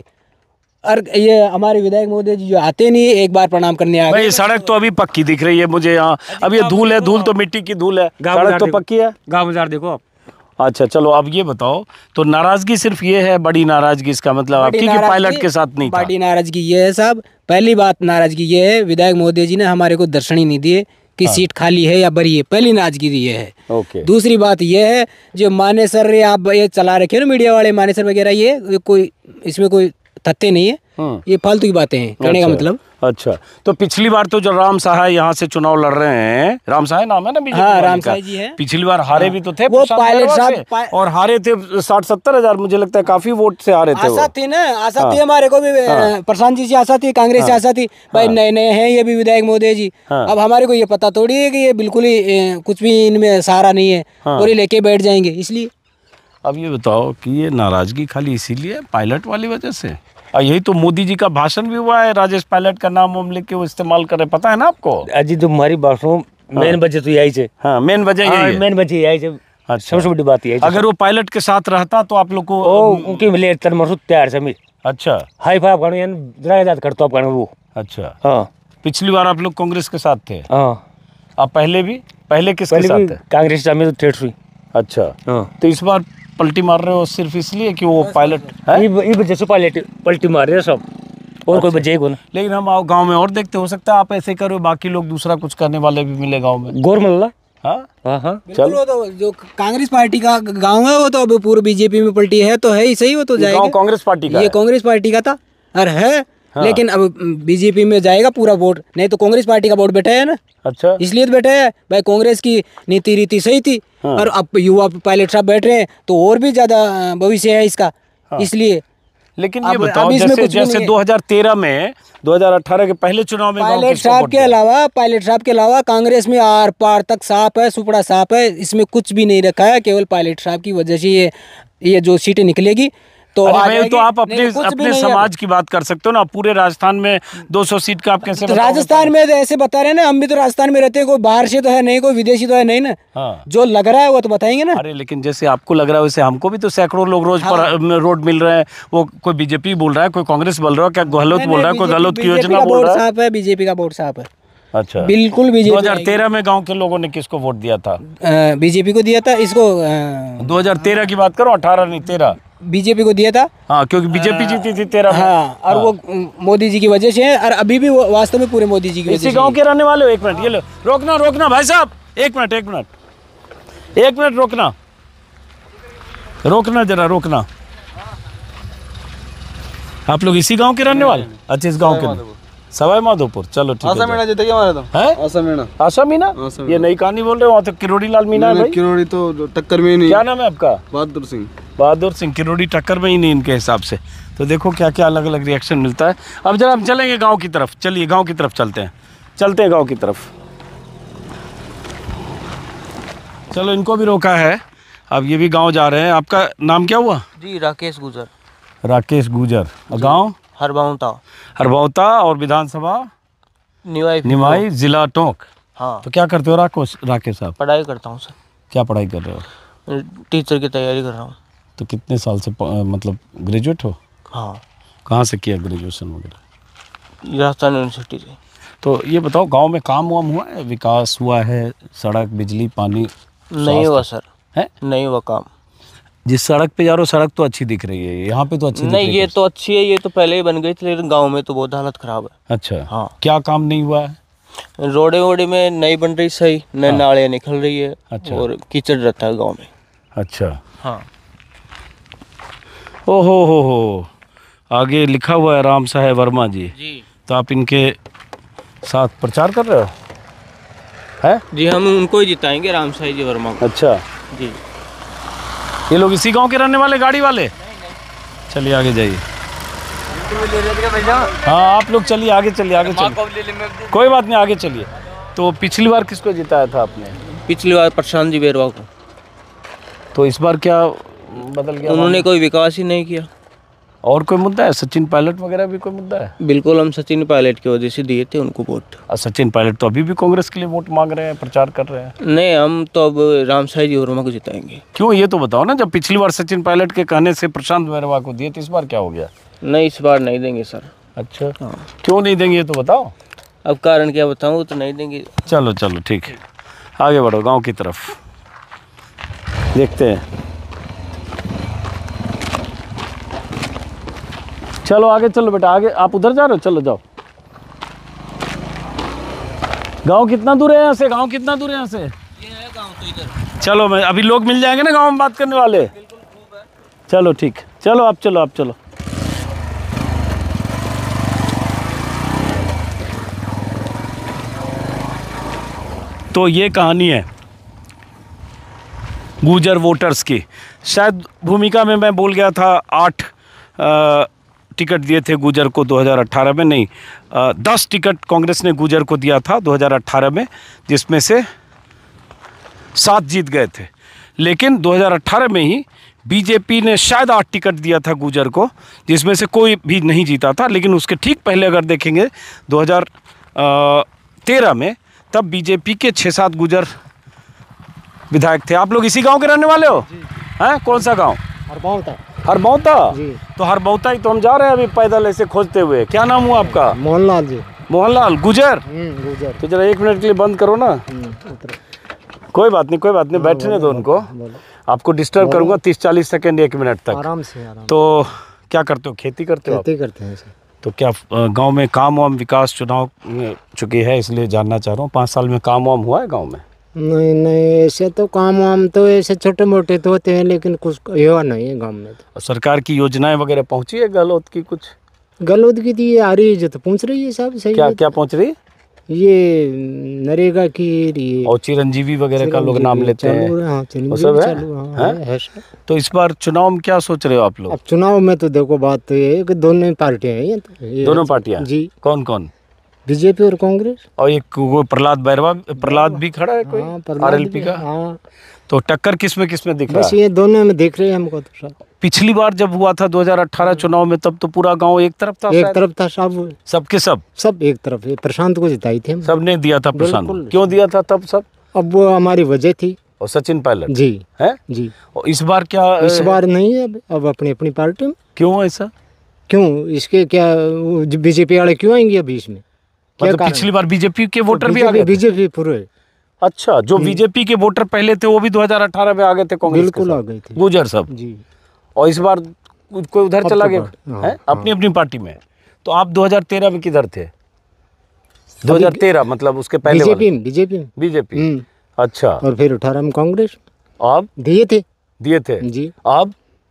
और ये हमारे विधायक महोदय जी जो आते नहीं, एक बार प्रणाम करने आ गए। सड़क तो अभी पक्की दिख रही है मुझे यहाँ। अब ये धूल है, धूल तो मिट्टी की धूल है, सड़क तो पक्की है। गाँव बाजार देखो आप। अच्छा चलो अब ये बताओ, तो नाराजगी सिर्फ ये है, बड़ी नाराजगी इसका मतलब आपकी कि पायलट के साथ नहीं था? बड़ी नाराजगी ये है साहब, पहली बात नाराजगी ये है, विधायक महोदय जी ने हमारे को दर्शन ही नहीं दिए कि हाँ। सीट खाली है या भरी है। पहली नाराजगी ये है। ओके। दूसरी बात ये है, जो मानेसर आप ये चला रखे ना मीडिया वाले, मानेसर वगैरह, ये कोई इसमें कोई तथ्य नहीं है। ये फालतू की बातें हैं कहने का मतलब। अच्छा तो पिछली बार तो जो राम सहाय यहाँ से चुनाव लड़ रहे हैं, राम सहाय नाम है ना बीजेपी? हाँ राम सहाय जी है। पिछली बार हारे हाँ। भी तो थे वो पायलट साहब, और हारे थे साठ सत्तर हजार, मुझे लगता है काफी वोट से हारे थे। आशा थी ना, आशा थी हमारे को भी। प्रशांत जी से आशा थी, कांग्रेस से आशा थी भाई, नए नए हैं ये भी विधायक महोदय जी। अब हमारे को ये पता थोड़ी है कि ये बिल्कुल ही कुछ भी इनमें सहारा नहीं है और ये लेके बैठ जाएंगे। इसलिए अब ये बताओ कि ये नाराजगी खाली इसीलिए पायलट वाली वजह से? और यही तो मोदी जी का भाषण भी हुआ है, राजेश पायलट का नाम हम लेके वो इस्तेमाल कर रहे, पता है ना आपको? अजी तुम्हारी बातों मेन वजह तो यही है। हाँ मेन वजह यही है, मेन वजह यही है। अच्छा। सबसे बड़ी बात यही है, अगर वो पायलट के साथ रहता तो आप लोग को उनकी मिले तैयार से। अच्छा हाई फाई आपका जरा याद करता आपका वो। अच्छा हाँ पिछली बार आप लोग कांग्रेस के साथ थे? हाँ। आप पहले भी पहले किसके साथ थे? कांग्रेस में तो ठेठ हुई। अच्छा तो इस बार पलटी मार रहे हो सिर्फ इसलिए कि वो पायलट है? ये वजह से पायलट पलटी मार रहे हैं सब, और कोई वजह को ना। लेकिन हम आओ गांव में और देखते, हो सकता है आप ऐसे करो, बाकी लोग दूसरा कुछ करने वाले भी मिले गांव में। गौर मल्ला। हाँ हाँ हाँ चलो, तो जो कांग्रेस पार्टी का गांव है वो तो अब पूर्व बीजेपी में पलटी है तो है ही सही, वो तो जाएगा। कांग्रेस पार्टी का, ये कांग्रेस पार्टी का था और है हाँ। लेकिन अब बीजेपी में जाएगा पूरा वोट, नहीं तो कांग्रेस पार्टी का वोट बैठा है ना। अच्छा, इसलिए तो बैठा है भाई, कांग्रेस की नीति रीति सही थी। हाँ। और अब युवा पायलट साहब बैठ रहे हैं तो और भी ज्यादा भविष्य है इसका। हाँ। इसलिए लेकिन ये बताओ, जैसे जैसे दो हज़ार तेरह में दो हज़ार अठारह के पहले चुनाव में पायलट साहब के अलावा पायलट साहब के अलावा कांग्रेस में आर पार तक साफ है, सुपड़ा साफ है, इसमें कुछ भी नहीं रखा है। केवल पायलट साहब की वजह से ये ये जो सीटें निकलेगी तो भाई, तो आप अपने अपने समाज की बात कर सकते हो ना। पूरे राजस्थान में दो सौ सीट का आप कैसे? तो राजस्थान में ऐसे बता रहे हैं ना, हम भी तो राजस्थान में रहते हैं, कोई बाहर से तो है नहीं, कोई विदेशी तो है नहीं ना। हाँ। जो लग रहा है वो तो बताएंगे ना। अरे लेकिन जैसे आपको लग रहा है वैसे हमको भी तो सैकड़ों लोग रोज हाँ। पर रोड मिल रहे हैं। वो कोई बीजेपी बोल रहा है, कोई कांग्रेस बोल रहा है, क्या गहलोत बोल रहा है, कोई गहलोत की योजना बोल रहा है। है बीजेपी का वोट साफ है। अच्छा, बिल्कुल बीजेपी। दो हज़ार तेरह में गांव के लोगों ने किसको वोट दिया था? बीजेपी को दिया था। इसको दो हज़ार तेरह की बात करो, अठारह नहीं तेरह, बीजेपी को दिया था। हाँ, क्योंकि बीजेपी जीती थी तेरह में। हाँ, और हाँ। वो मोदी जी की वजह से है, और अभी भी वास्तव में पूरे मोदी जी की वजह से। इसी गांव के रहने वाले हो? एक मिनट, ये लो, रोकना रोकना भाई साहब, एक मिनट एक मिनट एक मिनट रोकना रोकना जरा रोकना। आप लोग इसी गांव के रहने वाले? अच्छा, इस गांव के सवाई माधोपुर। चलो ठीक है। आशा मीणा जीतेगी हमारे तो। है आशा मीणा। आशा मीणा? ये नई कहानी बोल रहे हो? वहाँ तो किरोड़ी लाल मीणा है भाई। किरोड़ी तो टक्कर में ही नहीं। क्या नाम है आपका? बहादुर सिंह। बहादुर सिंह। किरोड़ी टक्कर में ही नहीं इनके हिसाब से। तो देखो क्या क्या अलग अलग रिएक्शन मिलता है। अब जरा हम चलेंगे गाँव की तरफ। चलिए गाँव की तरफ चलते हैं, चलते हैं गाँव की तरफ। चलो, इनको भी रोका है। अब ये भी गाँव जा रहे हैं। आपका नाम क्या हुआ? जी, राकेश गुजर। राकेश गुजर। गाँव? हरबौता। हरबौता। और विधानसभा? निवाई निवाई, जिला टोंक। हाँ। तो क्या करते हो राकेश राकेश साहब? पढ़ाई करता हूँ सर। क्या पढ़ाई कर रहे हो? टीचर की तैयारी कर रहा हूँ। तो कितने साल से मतलब ग्रेजुएट हो? हाँ। कहाँ से किया ग्रेजुएशन वगैरह? राजस्थान यूनिवर्सिटी से। तो ये बताओ, गांव में काम वाम हुआ है, विकास हुआ है, सड़क, बिजली, पानी? नहीं हुआ सर। है? नहीं हुआ काम। जिस सड़क पे जा रहे हो, सड़क तो अच्छी दिख रही है, यहाँ पे तो अच्छी नहीं, दिख रही है। ये तो अच्छी है, ये तो पहले ही बन गई थी, लेकिन गांव में तो बहुत हालत खराब है। अच्छा। हाँ। क्या काम नहीं हुआ है? रोडे वोडे में नहीं बन रही सही, न हाँ। नाले निकल रही है। अच्छा। और कीचड़ रहता है गांव में। अच्छा। हाँ। ओ हो हो हो आगे लिखा हुआ है राम साहेब वर्मा जी। जी। तो आप इनके साथ प्रचार कर रहे हो? है जी, हम उनको ही जिताएंगे, राम साहेब जी वर्मा को। अच्छा जी। ये लोग इसी गांव के रहने वाले, गाड़ी वाले? चलिए आगे जाइए। हाँ, आप लोग चलिए आगे, चलिए आगे चलिए, कोई बात नहीं, आगे चलिए। तो पिछली बार किसको जिताया था आपने? पिछली बार प्रशांत जी बेरवा को। तो इस बार क्या बदल गया? उन्होंने कोई विकास ही नहीं किया। और कोई मुद्दा है? सचिन पायलट वगैरह भी कोई मुद्दा है? बिल्कुल, हम सचिन पायलट की वजह से दिए थे उनको वोट। और सचिन पायलट तो अभी भी कांग्रेस के लिए वोट मांग रहे हैं, प्रचार कर रहे हैं। नहीं, हम तो अब राम साहेब जी वर्मा को जिताएंगे। क्यों, ये तो बताओ ना। जब पिछली बार सचिन पायलट के कहने से प्रशांत बेरवा को दिए, तो इस बार क्या हो गया? नहीं, इस बार नहीं देंगे सर। अच्छा। हाँ। क्यों नहीं देंगे ये तो बताओ। अब कारण क्या बताऊँ, तो नहीं देंगे। चलो चलो ठीक है, आगे बढ़ो गाँव की तरफ, देखते हैं। चलो आगे चलो बेटा, आगे। आप उधर जा रहे हो? चलो जाओ। गांव कितना दूर है यहाँ से? गांव कितना दूर है यहाँ से? ये है गांव तो इधर। चलो, मैं अभी लोग मिल जाएंगे ना गांव में बात करने वाले। चलो ठीक, चलो आप चलो आप चलो। तो ये कहानी है गुजर वोटर्स की। शायद भूमिका में मैं बोल गया था आठ आ, टिकट दिए थे गुजर को दो हज़ार अठारह में। नहीं, आ, दस टिकट कांग्रेस ने गुजर को दिया था दो हज़ार अठारह में, जिसमें से सात जीत गए थे। लेकिन दो हज़ार अठारह में ही बीजेपी ने शायद आठ टिकट दिया था गुजर को, जिसमें से कोई भी नहीं जीता था। लेकिन उसके ठीक पहले अगर देखेंगे दो हज़ार तेरह में, तब बीजेपी के छः सात गुजर विधायक थे। आप लोग इसी गांव के रहने वाले हो? हैं? कौन सा गांव? हरबौता। हरबौता जी। तो हरबौता ही तो हम जा रहे हैं अभी पैदल ऐसे खोजते हुए। क्या नाम हुआ आपका? मोहनलाल जी। मोहनलाल गुजर। गुजर। तो जरा एक मिनट के लिए बंद करो ना। कोई बात नहीं, कोई बात नहीं, बैठने दो उनको। आपको डिस्टर्ब करूंगा तीस चालीस सेकंड, एक मिनट तक। आराम से आराम। तो क्या करते हो? खेती करते हो? खेती करते हैं। तो क्या गांव में काम वाम, विकास, चुनाव चुकी है, इसलिए जानना चाह रहा हूँ, पाँच साल में काम वाम हुआ है गाँव में? नहीं नहीं, ऐसे तो काम वाम तो ऐसे छोटे मोटे तो होते हैं, लेकिन कुछ हुआ नहीं है गांव में। तो सरकार की योजनाएं वगैरह पहुंची है गहलोत की कुछ? गलौद की थी आ रही है जो तो पहुँच रही है साहब सही क्या क्या पहुँच रही है? ये नरेगा की ये और चिरंजीवी वगैरह का लोग नाम लेते हैं, हाँ, वो सब है, हाँ, है, है, है। तो इस बार चुनाव में क्या सोच रहे हो आप लोग? अब चुनाव में तो देखो बात तो ये है कि दोनों पार्टियां हैं ये तो ये दोनों पार्टियां जी। कौन कौन? बीजेपी और कांग्रेस। और एक वो प्रहलाद बैरवा प्रहलाद भी खड़ा है कोई आरएलपी का। हाँ, तो टक्कर किस में किस में दिख रहा है? बस ये दोनों में देख रहे हैं हमको तो सब। पिछली बार जब हुआ था दो हज़ार अठारह चुनाव में तब तो पूरा गांव एक तरफ था, एक तरफ था सब सबके सब सब एक तरफ। प्रशांत को जिताई थी हम, सबने दिया था प्रशांत। क्यों दिया था तब सब? अब वो हमारी वजह थी। और सचिन पायलट जी है जी। और इस बार क्या? इस बार नहीं है अब अब अपनी अपनी पार्टी में। क्यों ऐसा? क्यों इसके क्या बीजेपी वाले क्यों आएंगे अभी इसमें? मतलब पिछली बार बीजेपी के वोटर भी आ गए? बीजेपी पूरे। अच्छा, जो बीजेपी के वोटर पहले थे वो भी दो हज़ार अठारह में आ गए थे कांग्रेस? बिल्कुल आ गए थे गुजर सब जी। और इस बार कोई उधर चला गया हाँ, है अपनी अपनी पार्टी में। तो आप दो हज़ार तेरह में किधर थे? दो हज़ार तेरह मतलब उसके पहले बीजेपी में बीजेपी में बीजेपी। अच्छा, और फिर अठारह में कांग्रेस। अब दिए थे दिए थे जी। अब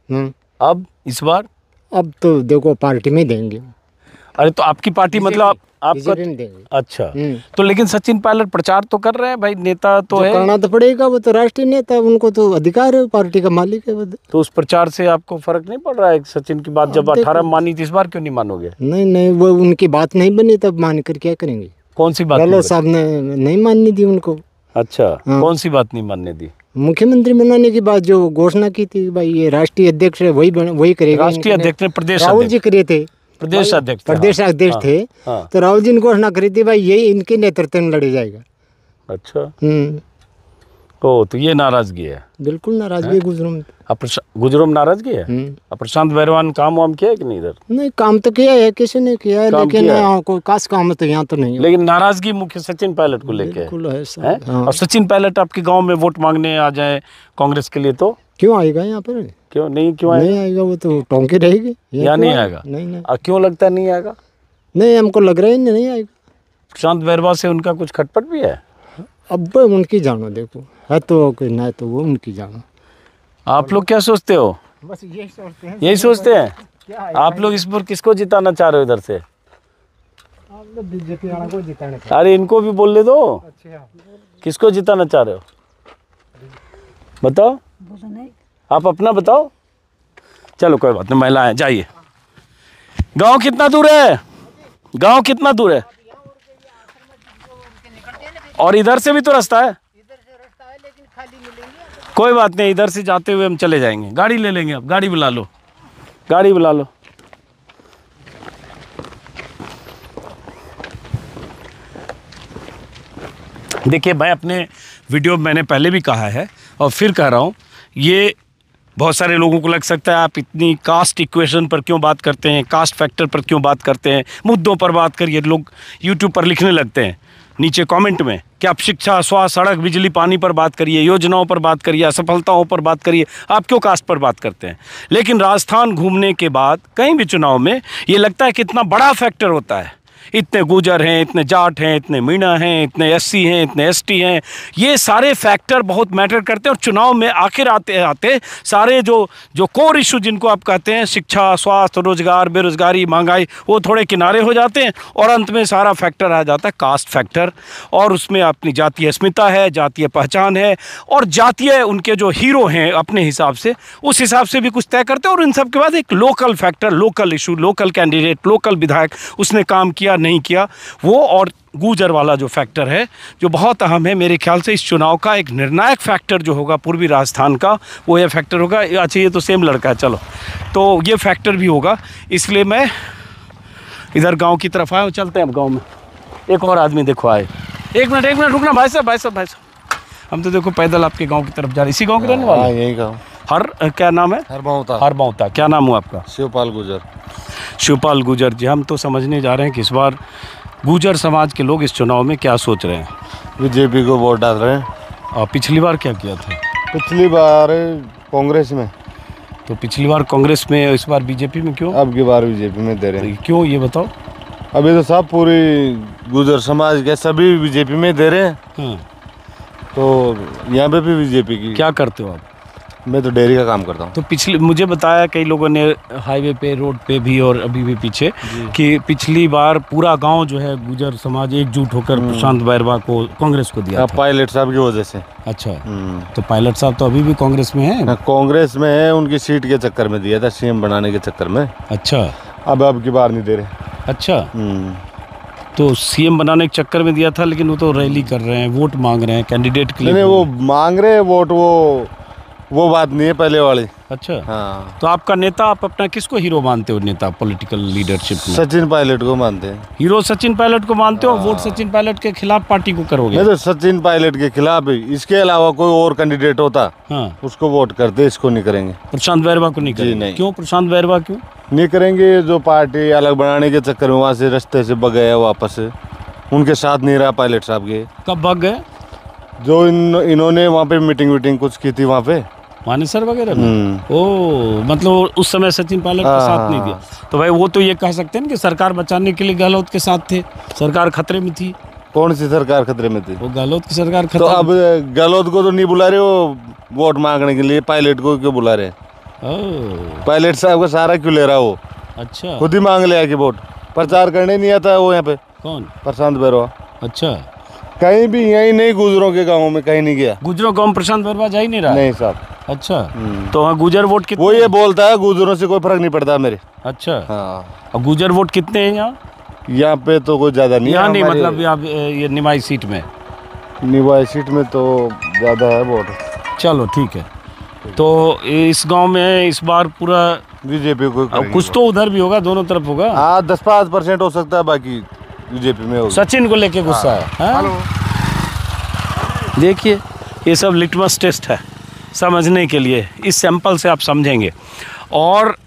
अब इस बार अब तो देखो पार्टी में देंगे। अरे तो आपकी पार्टी मतलब आपका? देंगे। अच्छा, तो लेकिन सचिन पायलट प्रचार तो कर रहे हैं भाई, नेता तो है। करना तो पड़ेगा, वो तो राष्ट्रीय नेता, उनको तो अधिकार है, पार्टी का मालिक है वो। तो उस प्रचार से आपको फर्क नहीं पड़ रहा है? सचिन की बात जब अठारह मानी थी, इस बार क्यों नहीं मानोगे? नहीं नहीं, वो उनकी बात नहीं बनी तब मान कर क्या करेंगे? कौन सी बात? गहलोत साहब ने नहीं माननी दी उनको। अच्छा, कौन सी बात नहीं मानने दी? मुख्यमंत्री बनाने की बात जो घोषणा की थी भाई, ये राष्ट्रीय अध्यक्ष है वही वही करेगा। राष्ट्रीय अध्यक्ष ने प्रदेश राहुल जी करे थे, प्रदेश अध्यक्ष प्रदेश अध्यक्ष थे, तो राहुल जी ने घोषणा करी थी भाई ये इनके नेतृत्व में लड़े जाएगा। अच्छा, हम्म ओ तो ये नाराजगी है? बिल्कुल नाराजगी गुजरों में। गुजरों में नाराजगी है? प्रशांत बैरवान काम वाम किया है कि नहीं इधर? नहीं, काम तो किया है, किसी ने किया है, लेकिन यहाँ कोई खास काम तो यहाँ तो नहीं है। लेकिन नाराजगी मुख्य सचिन पायलट को लेके है। और सचिन पायलट आपके गांव में वोट मांगने आ जाए कांग्रेस के लिए तो क्यों आएगा यहाँ पर? क्यों नहीं क्यों आएगा? नहीं आएगा, वो तो टोंके रहेगी। यहाँ नहीं आएगा? नहीं नहीं। क्यों लगता नहीं आएगा? नहीं, हमको लग रहा है नहीं आएगा। प्रशांत बैरवा से उनका कुछ खटपट भी है? अब उनकी जानो, देखो है तो कोई ना तो वो उनकी जानो। आप लोग क्या सोचते हो? बस यही सोचते हैं। यही सोचते हैं आप लोग? इस पर किसको जिताना चाह रहे हो इधर से? बीजेपी वाला को जिताने। अरे इनको भी बोल ले दो। किसको जिताना चाह रहे हो बताओ? आप अपना बताओ। चलो कोई बात नहीं, महिलाएं जाइए। गांव कितना दूर है? गांव कितना दूर है? और इधर से भी तो रास्ता है? कोई बात नहीं, इधर से जाते हुए हम चले जाएंगे, गाड़ी ले लेंगे। अब गाड़ी बुला लो, गाड़ी बुला लो। देखिए मैं अपने वीडियो में मैंने पहले भी कहा है और फिर कह रहा हूँ, ये बहुत सारे लोगों को लग सकता है आप इतनी कास्ट इक्वेशन पर क्यों बात करते हैं, कास्ट फैक्टर पर क्यों बात करते हैं, मुद्दों पर बात करिए। लोग यूट्यूब पर लिखने लगते हैं नीचे कमेंट में कि आप शिक्षा, स्वास्थ्य, सड़क, बिजली, पानी पर बात करिए, योजनाओं पर बात करिए, असफलताओं पर बात करिए। आप क्यों कास्ट पर बात करते हैं? लेकिन राजस्थान घूमने के बाद कहीं भी चुनाव में ये लगता है कि इतना बड़ा फैक्टर होता है, इतने गुजर हैं, इतने जाट हैं, इतने मीणा हैं, इतने एससी हैं, इतने एसटी हैं, ये सारे फैक्टर बहुत मैटर करते हैं। और चुनाव में आखिर आते आते सारे जो जो कोर इशू जिनको आप कहते हैं, शिक्षा, स्वास्थ्य, रोजगार, बेरोजगारी, महंगाई, वो थोड़े किनारे हो जाते हैं और अंत में सारा फैक्टर आ जाता है कास्ट फैक्टर। और उसमें अपनी जातीय अस्मिता है, जातीय पहचान है और जातीय उनके जो हीरो हैं अपने हिसाब से, उस हिसाब से भी कुछ तय करते हैं। और इन सब के बाद एक local factor, local issue, local candidate, local विधायक, उसने काम किया नहीं किया, वो और गुजर वाला जो फैक्टर है जो बहुत अहम है। मेरे ख्याल से इस चुनाव का एक निर्णायक फैक्टर जो होगा पूर्वी राजस्थान का, वो ये फैक्टर होगा। अच्छा ये तो सेम लड़का है, चलो तो ये फैक्टर भी होगा। इसलिए मैं इधर गांव की तरफ आया हूँ। चलते हैं अब गांव में। एक और आदमी देखो आए। एक मिनट एक मिनट रुकना भाई साहब, भाई साहब भाई साहब हम तो देखो पैदल आपके गाँव की तरफ जा रहे। इसी गाँव के रहने वाले? यही गाँव। हर क्या नाम है? हरबाउता। हरबाउता। क्या नाम हुआ आपका? शिवपाल गुजर। शिवपाल गुजर जी, हम तो समझने जा रहे हैं कि इस बार गुजर समाज के लोग इस चुनाव में क्या सोच रहे हैं। बीजेपी को वोट डाल रहे हैं। और पिछली बार क्या किया था? पिछली बार कांग्रेस में। तो पिछली बार कांग्रेस में, इस बार बीजेपी में क्यों? अब की बार बीजेपी में दे रहे हैं। तो क्यों ये बताओ? अभी तो सब पूरी गुजर समाज के सभी बीजेपी में दे रहे हैं, तो यहाँ पे भी बीजेपी की। क्या करते हो आप? मैं तो डेयरी का काम करता हूँ। तो पिछले मुझे बताया कई लोगों ने हाईवे पे, रोड पे भी और अभी भी पीछे कि पिछली बार पूरा गांव जो है गुजर समाज एकजुट होकर प्रशांत बैरवा को, कांग्रेस को दिया था। पायलट साहब की वजह से। अच्छा, तो पायलट साहब तो अभी भी कांग्रेस में है? कांग्रेस में है, उनकी सीट के चक्कर में दिया था, सीएम बनाने के चक्कर में। अच्छा, अब अब की बार नहीं दे रहे। अच्छा, तो सीएम बनाने के चक्कर में दिया था, लेकिन वो तो रैली कर रहे हैं, वोट मांग रहे हैं कैंडिडेट के लिए। नहीं, वो मांग रहे हैं वोट, वो वो बात नहीं है पहले वाली। अच्छा, हाँ। तो आपका नेता, आप अपना किसको हीरो मानते हो नेता पॉलिटिकल लीडरशिप में? सचिन पायलट को मानते हैं। हीरो सचिन पायलट को मानते हो? वोट सचिन पायलट के खिलाफ पार्टी को करोगे? मैं तो सचिन पायलट के खिलाफ ही। इसके अलावा कोई और कैंडिडेट होता, हाँ, उसको वोट करते, इसको नहीं करेंगे। प्रशांत बैरवा को नहीं करेंगे? नहीं। क्यों प्रशांत बैरवा क्यों नहीं करेंगे? जो पार्टी अलग बनाने के चक्कर में वहाँ से रास्ते से भग गए वापस, उनके साथ नहीं रहा पायलट साहब के। कब भग गए? जो इन इन्होंने वहाँ पे मीटिंग वीटिंग कुछ की थी वहाँ पे, मानेसर वगैरह में। ओ, मतलब उस समय सचिन पायलट का साथ नहीं दिया। तो भाई वो तो ये कह सकते हैं कि सरकार बचाने के लिए गहलोत के साथ थे, सरकार खतरे में थी। कौन सी सरकार खतरे में थी? वो गहलोत की सरकार खतरे तो अब गहलोत को तो नहीं बुला रहे हो वोट मांगने के लिए, पायलट को क्यों बुला रहे? पायलट साहब का सारा क्यों ले रहा वो? अच्छा, खुद ही मांग ले आके वोट, प्रचार करने नहीं आता वो यहाँ पे। कौन? प्रशांत बैरवा। अच्छा, कहीं भी यहीं नहीं, गुजरों के गाँव में कहीं नहीं गया। गुजरों गाँव प्रशांत बैरवा जा ही नहीं रहा? नहीं साहब। अच्छा, तो हाँ, गुजर वोट कितने? वो ये बोलता है गुजरों से कोई फर्क नहीं पड़ता मेरे। अच्छा, हाँ। और गुजर वोट कितने हैं यहाँ? यहाँ पे तो कोई ज्यादा नहीं है। यहाँ नहीं, मतलब यहाँ ये निमाई सीट में? निमाई सीट में तो ज्यादा है वोट। चलो ठीक है। तो इस गांव में इस बार पूरा बीजेपी को, कुछ तो उधर भी होगा, दोनों तरफ होगा। हाँ, दस पाँच परसेंट हो सकता है, बाकी बीजेपी में होगा। सचिन को लेके गुस्सा है। देखिए, ये सब लिटमस टेस्ट है समझने के लिए, इस सैंपल से आप समझेंगे। और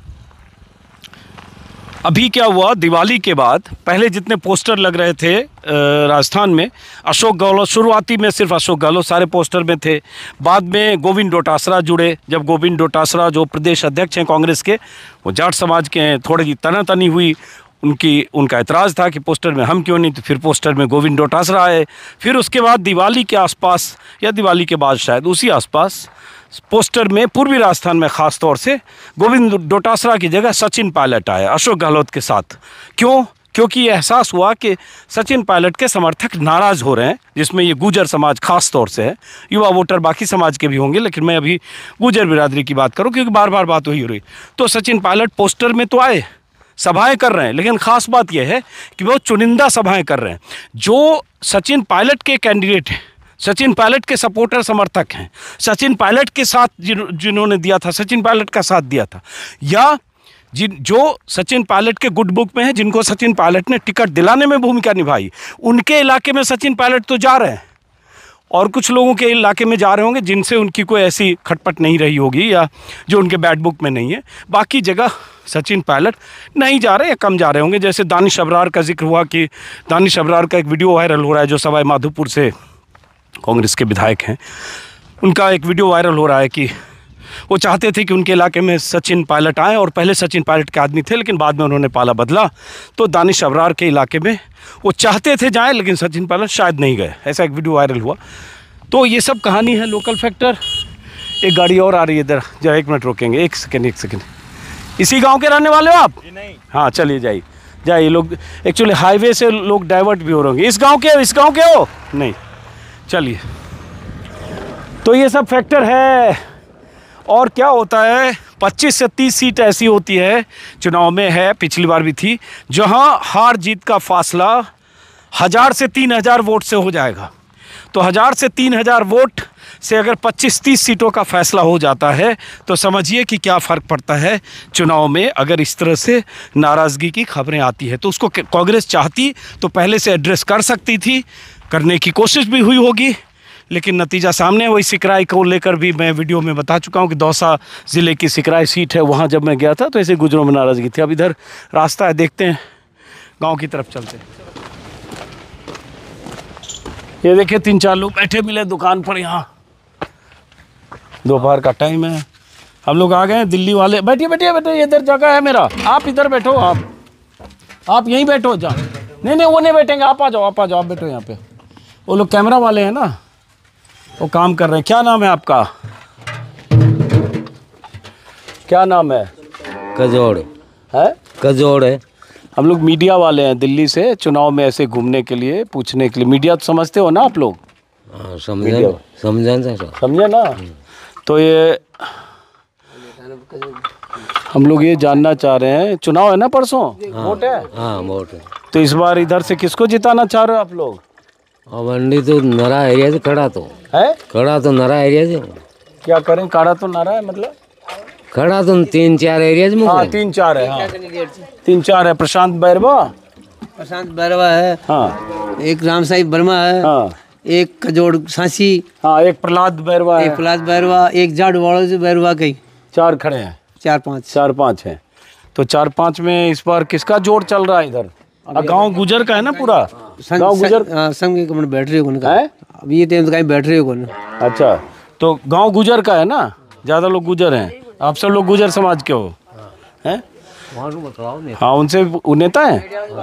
अभी क्या हुआ, दिवाली के बाद पहले जितने पोस्टर लग रहे थे राजस्थान में, अशोक गहलोत, शुरुआती में सिर्फ अशोक गहलोत सारे पोस्टर में थे, बाद में गोविंद डोटासरा जुड़े। जब गोविंद डोटासरा जो प्रदेश अध्यक्ष हैं कांग्रेस के, वो जाट समाज के हैं, थोड़ी तनातनी हुई, उनकी उनका एतराज़ था कि पोस्टर में हम क्यों नहीं, तो फिर पोस्टर में गोविंद डोटासरा आए। फिर उसके बाद दिवाली के आसपास या दिवाली के बाद शायद उसी आसपास पोस्टर में पूर्वी राजस्थान में ख़ास तौर से गोविंद डोटासरा की जगह सचिन पायलट आए अशोक गहलोत के साथ। क्यों? क्योंकि ये एहसास हुआ कि सचिन पायलट के समर्थक नाराज़ हो रहे हैं, जिसमें ये गुजर समाज खास तौर से है। युवा वोटर बाकी समाज के भी होंगे, लेकिन मैं अभी गुजर बिरादरी की बात करूं क्योंकि बार बार बात हुई हो रही। तो सचिन पायलट पोस्टर में तो आए, सभाएं कर रहे हैं, लेकिन ख़ास बात यह है कि वो चुनिंदा सभाएं कर रहे हैं। जो सचिन पायलट के कैंडिडेट हैं, सचिन पायलट के सपोर्टर समर्थक हैं, सचिन पायलट के साथ जिन जिन्होंने दिया था, सचिन पायलट का साथ दिया था, या जिन जो सचिन पायलट के गुड बुक में है, जिनको सचिन पायलट ने टिकट दिलाने में भूमिका निभाई, उनके इलाके में सचिन पायलट तो जा रहे हैं। और कुछ लोगों के इलाके में जा रहे होंगे जिनसे उनकी कोई ऐसी खटपट नहीं रही होगी या जो उनके बैड बुक में नहीं है। बाकी जगह सचिन पायलट नहीं जा रहे या कम जा रहे होंगे। जैसे दानिश अबरार का जिक्र हुआ कि दानिश अबरार का एक वीडियो वायरल हो रहा है, जो सवाई माधोपुर से कांग्रेस के विधायक हैं। उनका एक वीडियो वायरल हो रहा है कि वो चाहते थे कि उनके इलाके में सचिन पायलट आए, और पहले सचिन पायलट के आदमी थे, लेकिन बाद में उन्होंने पाला बदला, तो दानिश अबरार के इलाके में वो चाहते थे जाएं, लेकिन सचिन पायलट शायद नहीं गए। ऐसा एक वीडियो वायरल हुआ। तो ये सब कहानी है लोकल फैक्टर। एक गाड़ी और आ रही है इधर, जरा एक मिनट रोकेंगे, एक सेकेंड एक सेकेंड। इसी गाँव के रहने वाले हो आप? नहीं। हाँ, चलिए जाइए जाइए। लोग एक्चुअली हाईवे से लोग डाइवर्ट भी हो रहे होंगे। इस गाँव के इस गाँव के हो? नहीं, चलिए। तो ये सब फैक्टर है। और क्या होता है, पच्चीस से तीस सीट ऐसी होती है चुनाव में, है पिछली बार भी थी, जहां हार जीत का फासला हज़ार से तीन हज़ार वोट से हो जाएगा। तो हज़ार से तीन हज़ार वोट से अगर पच्चीस तीस सीटों का फैसला हो जाता है, तो समझिए कि क्या फ़र्क पड़ता है चुनाव में। अगर इस तरह से नाराज़गी की खबरें आती है, तो उसको कांग्रेस चाहती तो पहले से एड्रेस कर सकती थी, करने की कोशिश भी हुई होगी, लेकिन नतीजा सामने। वही सिकराई को लेकर भी मैं वीडियो में बता चुका हूं कि दौसा ज़िले की सिकराई सीट है, वहां जब मैं गया था तो ऐसे गुजरों में नाराज़गी थी। अब इधर रास्ता है, देखते हैं, गांव की तरफ चलते हैं। ये देखिए, तीन चार लोग बैठे मिले दुकान पर। यहाँ दोपहर का टाइम है, हम लोग आ गए हैं। दिल्ली वाले, बैठिए बैठिए बैठिए, इधर जगह है मेरा, आप इधर बैठो, आप आप यहीं बैठो। जा नहीं नहीं, वो नहीं बैठेंगे, आप आ जाओ, आप आ जाओ, आप बैठो यहाँ पे। वो लोग कैमरा वाले हैं ना, वो काम कर रहे हैं। क्या नाम है आपका? क्या नाम है? कजोड़ है कजोड़ है। हम लोग मीडिया वाले हैं दिल्ली से, चुनाव में ऐसे घूमने के लिए, पूछने के लिए। मीडिया तो समझते हो ना आप लोग? हाँ समझा समझा समझे ना। तो ये हम लोग ये जानना चाह रहे हैं, चुनाव है ना परसों, वोट है? हाँ वोट है। तो इस बार इधर से किसको जिताना चाह रहे हो आप लोग? मंडी तो नरा एरिया से खड़ा तो है, खड़ा तो नरा एरिया से। क्या करें, काड़ा तो नारा है मतलब? खड़ा तो तीन चार एरिया में। हाँ तीन चार है, हाँ तीन चार है। प्रशांत बैरवा, प्रशांत बैरवा है, हाँ एक राम साहिब वर्मा है, हाँ एक कजोड़ सांसी, हाँ एक प्रहलाद बैरवा है, एक प्रहलाद बैरवा, एक जाड़ वालों से बैरवा कई चार खड़े हैं, चार पांच चार पांच हैं। तो चार पांच में इस बार किसका जोर चल रहा है इधर? गांव गुजर का है ना पूरा? गांव गुजर संग के कमन बैठ रही हो है, अब ये टाइम तो कहीं बैठ रही हो कौन। अच्छा, तो गांव गुजर का है ना, ज्यादा लोग गुजर हैं। आप सब लोग गुजर समाज के हो हैं? हाँ उनसे नेता है,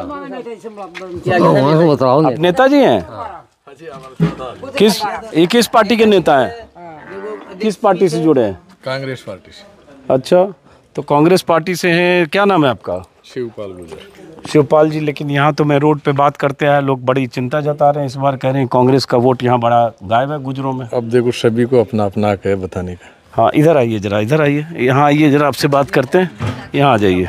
आप नेताजी हैं? किस ये किस पार्टी के नेता हैं? किस पार्टी से जुड़े हैं? कांग्रेस पार्टी से। अच्छा, तो कांग्रेस पार्टी से हैं। क्या नाम है आपका? शिवपाल गुजर। शिवपाल जी, लेकिन यहाँ तो मैं रोड पे बात करते हैं, लोग बड़ी चिंता जता रहे हैं इस बार, कह रहे हैं कांग्रेस का वोट यहाँ बड़ा गायब है गुजरों में। अब देखो सभी को अपना अपना है बताने का। हाँ इधर आइए जरा, इधर आइए, यहाँ आइए जरा, आपसे बात करते हैं, यहाँ आ जाइए।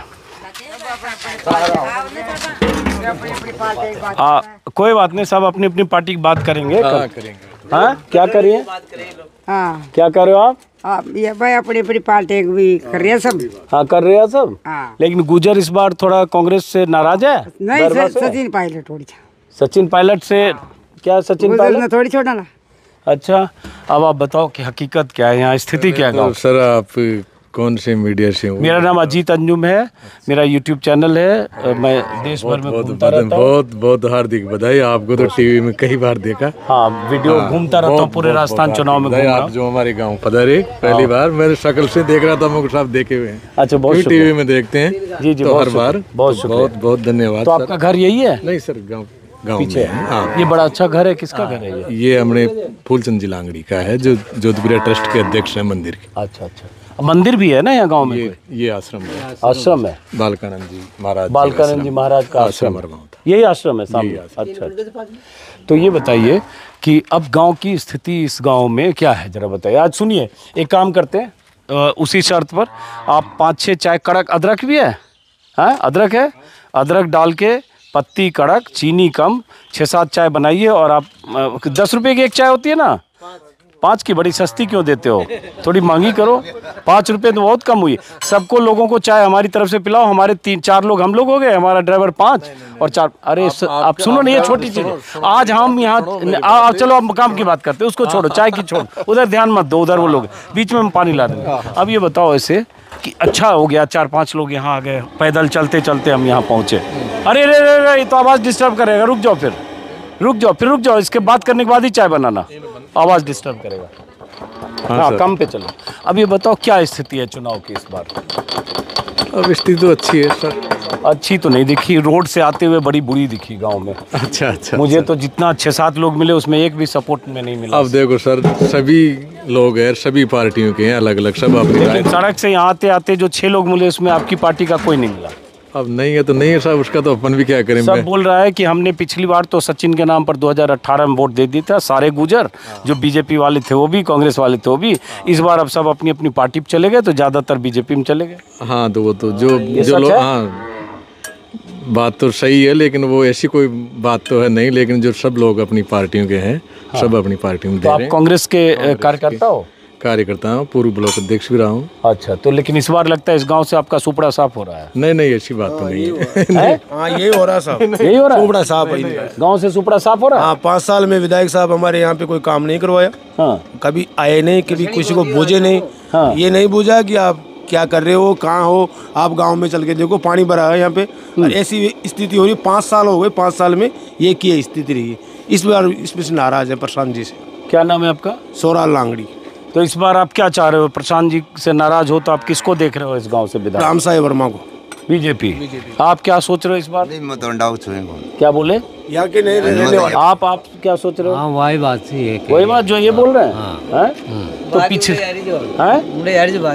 आ, कोई बात नहीं, सब अपनी अपनी पार्टी की बात करेंगे। हाँ करेंगे। हाँ क्या करिए? हाँ क्या कर रहे हो आप? आप ये भाई अपनी अपनी पार्टी भी कर रहे हैं सब। हाँ कर रहे हैं सब। हाँ। लेकिन गुजर इस बार थोड़ा कांग्रेस से नाराज है। नहीं सर, सचिन पायलट थोड़ी सचिन पायलट से क्या? सचिन पायलट थोड़ी छोड़ा ना। अच्छा, अब आप बताओ कि हकीकत क्या है यहाँ, स्थिति क्या है? तो सर आप कौन से मीडिया से हो? मेरा नाम अजीत अंजुम है, मेरा यूट्यूब चैनल है, मैं देश भर में घूमता रहता हूँ। बहुत बहुत हार्दिक बधाई आपको, तो टीवी में कई बार देखा। हाँ वीडियो घूमता रहता हूँ पूरे राजस्थान चुनाव में। आप जो हमारे गाँव पधारे पहली बार, मेरे शक्ल से देख रहा था, मुझे साहब देखे हुए हैं। अच्छा बहुत टीवी में देखते हैं जी जी, तो हर बार बहुत बहुत बहुत धन्यवाद। तो आपका घर यही है? नहीं सर, गाँव गाँव पीछे। ये बड़ा अच्छा घर है, किसका घर है ये? ये हमने फूलचंद जी लांगड़ी का है, जो जोधपुर ट्रस्ट के अध्यक्ष है मंदिर के। अच्छा अच्छा, मंदिर भी है ना यहाँ गांव में? ये, ये आश्रम है। आश्रम है, बालकानंद जी महाराज बालकानंद जी महाराज का आश्रम, यही आश्रम है सामने। अच्छा अच्छा, तो ये बताइए कि अब गांव की स्थिति इस गांव में क्या है, जरा बताइए। आज सुनिए, एक काम करते हैं, उसी शर्त पर आप पाँच छः चाय, कड़क अदरक भी है? हाँ अदरक है, अदरक डाल के पत्ती कड़क, चीनी कम, छः सात चाय बनाइए। और आप दस रुपये की एक चाय होती है ना, पाँच की बड़ी सस्ती क्यों देते हो? थोड़ी महंगी करो, पाँच रुपये तो बहुत कम हुई। सबको लोगों को चाय हमारी तरफ से पिलाओ। हमारे तीन चार लोग हम लोग हो गए, हमारा ड्राइवर पाँच और चार। अरे आप, आप सुनो ना, ये छोटी चीज़ आज हम यहाँ, चलो अब काम की बात करते हैं, उसको छोड़ो, चाय की छोड़, उधर ध्यान मत दो, उधर वो लोग बीच में हम पानी ला देंगे। अब ये बताओ ऐसे कि अच्छा हो गया चार पांच लोग यहाँ आ गए, पैदल चलते चलते हम यहाँ पहुँचे। अरे रे रे रे, ये तो आवाज़ डिस्टर्ब करेगा, रुक जाओ, फिर रुक जाओ, फिर रुक जाओ, इसके बात करने के बाद ही चाय बनाना, आवाज़ डिस्टर्ब करेगा। हाँ, हाँ कम पे चलो। अब ये बताओ क्या स्थिति है चुनाव की इस बार? अब स्थिति तो अच्छी है सर। अच्छी तो नहीं दिखी, रोड से आते हुए बड़ी बुरी दिखी गांव में। अच्छा अच्छा, मुझे तो जितना छः सात लोग मिले उसमें एक भी सपोर्ट में नहीं मिला। अब देखो सर, सभी लोग हैं, सभी पार्टियों के हैं, अलग अलग सब अपनी। लेकिन सड़क से यहाँ आते आते जो छः लोग मिले उसमें आपकी पार्टी का कोई नहीं मिला। अब नहीं है तो नहीं है साहब, उसका तो अपन भी क्या करें। सब बोल रहा है कि हमने पिछली बार तो सचिन के नाम पर दो हज़ार अठारह में वोट दे दिया था, सारे गुजर जो बीजेपी वाले थे वो भी, कांग्रेस वाले थे वो भी। इस बार अब सब अपनी अपनी पार्टी पे चले गए, तो ज़्यादातर बीजेपी में चले गए। हाँ तो वो तो जो जो लोग, हाँ बात तो सही है, लेकिन वो ऐसी कोई बात तो है नहीं। लेकिन जो सब लोग अपनी पार्टियों के हैं, हाँ। सब अपनी पार्टी में दे रहे हैं। आप कांग्रेस के कार्यकर्ता हो? कार्यकर्ता हूँ, पूर्व ब्लॉक अध्यक्ष भी रहा हूँ। अच्छा, तो लेकिन इस बार लगता है इस गांव से आपका सुपड़ा साफ हो रहा है? नहीं नहीं, ऐसी बात तो नहीं है। हाँ यही हो रहा है साहब, यही हो रहा है, सुपड़ा साफ है गांव से, सुपड़ा साफ हो रहा है। हाँ, पाँच साल में विधायक साहब हमारे यहाँ पे कोई काम नहीं करवाया। हाँ, कभी आए नहीं, कभी किसी को बूझे नहीं। हाँ, ये नहीं बूझा कि आप क्या कर रहे हो, कहाँ हो। आप गांव में चल के देखो, पानी भरा है यहाँ पे, और ऐसी स्थिति हो रही। पाँच साल हो गए, पाँच साल में ये की स्थिति रही है। इस बार इसमें से नाराज है प्रशांत जी से। क्या नाम है आपका? सोराल लांगड़ी। तो इस बार आप क्या चाह रहे हो? प्रशांत जी से नाराज हो तो आप किसको देख रहे हो इस गांव से विधायक? राम साहिब वर्मा को। बीजेपी। आप क्या सोच रहे हो इस बार? क्या बोले? यहाँ के नहीं रहने वाले। आप आप क्या सोच रहे हो? हाँ वही बात है, वही बात जो ये बोल रहे हैं। हाँ। तो पीछे है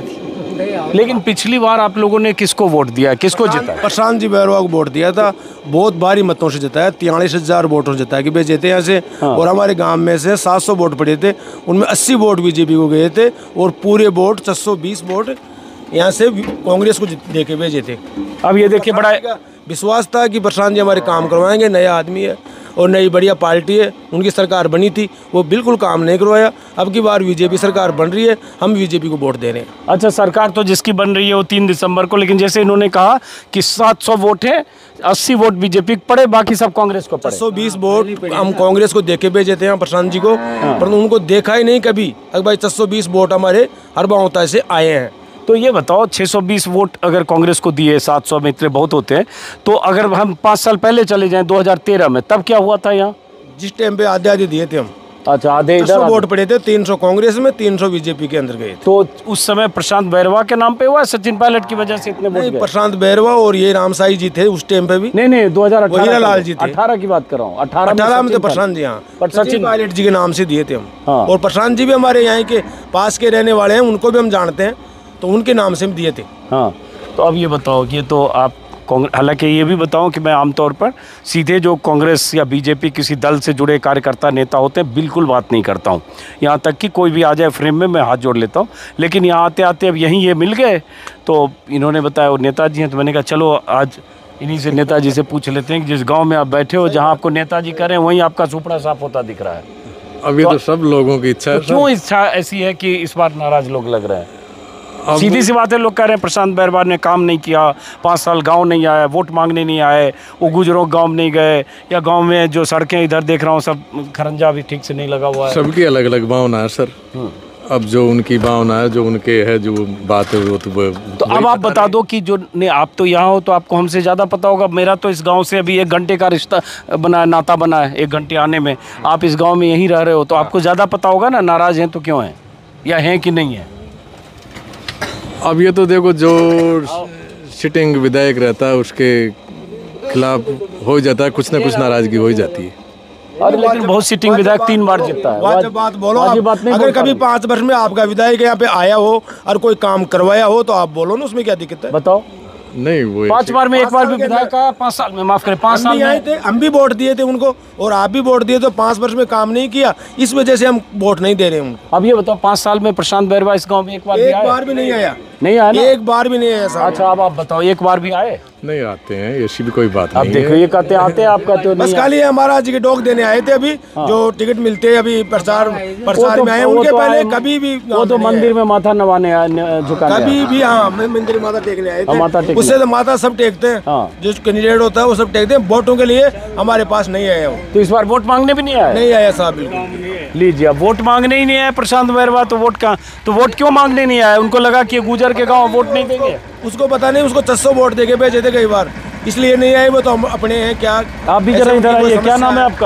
लेकिन पिछली बार आप लोगों ने किसको वोट दिया, किसको जिताया? प्रशांत जी बैरवा को वोट दिया था, बहुत भारी मतों से जिताया, तियालीस हजार वोटों से जिताया कि वे जीते यहाँ से। हाँ। और हमारे गांव में से सात सौ वोट पड़े थे, उनमें अस्सी वोट बीजेपी को गए थे और पूरे वोट छह सौ बीस वोट यहाँ से कांग्रेस को दे के भेजे थे। अब ये देखिए, बड़ा विश्वास था कि प्रशांत जी हमारे काम करवाएंगे, नया आदमी है और नई बढ़िया पार्टी है, उनकी सरकार बनी थी, वो बिल्कुल काम नहीं करवाया। अब की बार बीजेपी सरकार बन रही है, हम बीजेपी को वोट दे रहे हैं। अच्छा, सरकार तो जिसकी बन रही है वो तीन दिसंबर को, लेकिन जैसे इन्होंने कहा कि सात सौ वोट है, अस्सी वोट बीजेपी को पड़े, बाकी सब कांग्रेस को पड़े। छह सौ बीस वोट हम कांग्रेस को देके भेजे थे प्रशांत जी को, परंतु उनको देखा ही नहीं कभी। अगर भाई छह सौ बीस वोट हमारे हर बाउता से आए हैं। तो ये बताओ, छह सौ बीस वोट अगर कांग्रेस को दिए, सात सौ में इतने बहुत होते हैं, तो अगर हम पाँच साल पहले चले जाएं दो हज़ार तेरह में, तब क्या हुआ था यहाँ? जिस टाइम पे आधे आधे दिए थे हम। अच्छा, आधे इधर वोट पड़े थे, तीन सौ कांग्रेस में, तीन सौ बीजेपी के अंदर गए। तो उस समय प्रशांत बैरवा के नाम पे हुआ, सचिन पायलट की वजह से इतने वोट गए? प्रशांत बैरवा और ये रामसाई जी थे उस टाइम पे भी। नहीं नहीं, दो हज़ार अठारह लाल जी थे, अठारह की बात कर रहा हूँ। अठारह अठारह में तो प्रशांत जी, हाँ, पर सचिन पायलट जी के नाम से दिए थे हम। हाँ। और प्रशांत जी भी हमारे यहाँ के पास के रहने वाले हैं, उनको भी हम जानते हैं, तो उनके नाम से हम दिए थे। हाँ, तो अब ये बताओ कि ये तो आप कांग्रेस, हालांकि ये भी बताऊं कि मैं आमतौर पर सीधे जो कांग्रेस या बीजेपी किसी दल से जुड़े कार्यकर्ता नेता होते हैं बिल्कुल बात नहीं करता हूं, यहाँ तक कि कोई भी आ जाए फ्रेम में मैं हाथ जोड़ लेता हूं। लेकिन यहाँ आते आते अब यहीं ये मिल गए, तो इन्होंने बताया वो नेताजी हैं, तो मैंने कहा चलो आज इन्हीं से नेताजी से पूछ लेते हैं कि जिस गाँव में आप बैठे हो, जहाँ आपको नेताजी करें, वहीं आपका सुपड़ा साफ होता दिख रहा है। अब ये तो सब लोगों की इच्छा है। क्यों इच्छा ऐसी है कि इस बार नाराज लोग लग रहे हैं? सीधी सी बात है, लोग कह रहे हैं प्रशांत बैरवा ने काम नहीं किया, पाँच साल गांव नहीं आया, वोट मांगने नहीं आए, वो गुजरों गांव नहीं गए, या गांव में जो सड़कें इधर देख रहा हूँ सब खरंजा भी ठीक से नहीं लगा हुआ है। सबकी अलग अलग भावना है सर। अब जो उनकी भावना है, जो उनके है, जो बात है, वो तो वो तो अब आप बता दो कि जो ने आप तो यहाँ हो तो आपको हमसे ज़्यादा पता होगा। मेरा तो इस गांव से अभी एक घंटे का रिश्ता बना है, नाता बना है, एक घंटे आने में। आप इस गाँव में यहीं रह रहे हो तो आपको ज़्यादा पता होगा ना, नाराज़ हैं तो क्यों हैं, या हैं कि नहीं है? अब ये तो देखो, जो सिटिंग विधायक रहता है उसके खिलाफ हो जाता है, कुछ ना कुछ नाराजगी हो ही जाती है। और लेकिन बहुत सिटिंग विधायक तीन बार जीतता है। बात बात बोलो आप, बात नहीं अगर कभी पाँच वर्ष में आपका विधायक यहाँ पे आया हो और कोई काम करवाया हो तो आप बोलो ना, उसमें क्या दिक्कत है? बताओ। नहीं, वो पांच बार में एक बार भी विधायक आया, पाँच साल में, माफ करें, पाँच साल में आए थे, हम भी वोट दिए थे उनको और आप भी वोट दिए, तो पाँच वर्ष में काम नहीं किया, इस वजह से हम वोट नहीं दे रहे हैं उनको। अब ये बताओ, पाँच साल में प्रशांत बैरवा इस गांव में एक बार भी आया? एक बार भी नहीं आया। नहीं आया ना? एक बार भी नहीं आया साहब। अच्छा, अब आप बताओ, एक बार भी आए? नहीं आते हैं, ऐसी भी कोई बात नहीं। अब देखो, ये कहते आते हैं, आप कहते हो बस खाली हमारा जी के डॉग देने आए थे अभी। हाँ। जो टिकट मिलते हैं अभी प्रचार प्रचार तो, में आए, उनके तो पहले कभी भी वो तो मंदिर में माथा नवाने झुकाने कभी भी, हाँ, मंदिर में माथा टेकने आए थे। उससे तो माथा सब टेकते हैं, जो कैंडिडेट होता है वो सब टेकते हैं। वोटों के लिए हमारे पास नहीं आया वो। तो इस बार वोट मांगने भी नहीं आया? नहीं आया साहब, बिल्कुल। लीजिए, अब वोट मांगने ही नहीं आया प्रशांत बैरवा, तो वोट का तो वोट क्यों मांगने नहीं आया? उनको लगा कि गुजर के गाँव वोट नहीं देंगे? उसको पता नहीं, उसको छह सौ वोट देके भेजे थे कई बार, इसलिए नहीं आए। वो तो हम अपने हैं। क्या आप भी जरा इधर आइए, क्या नाम है आपका?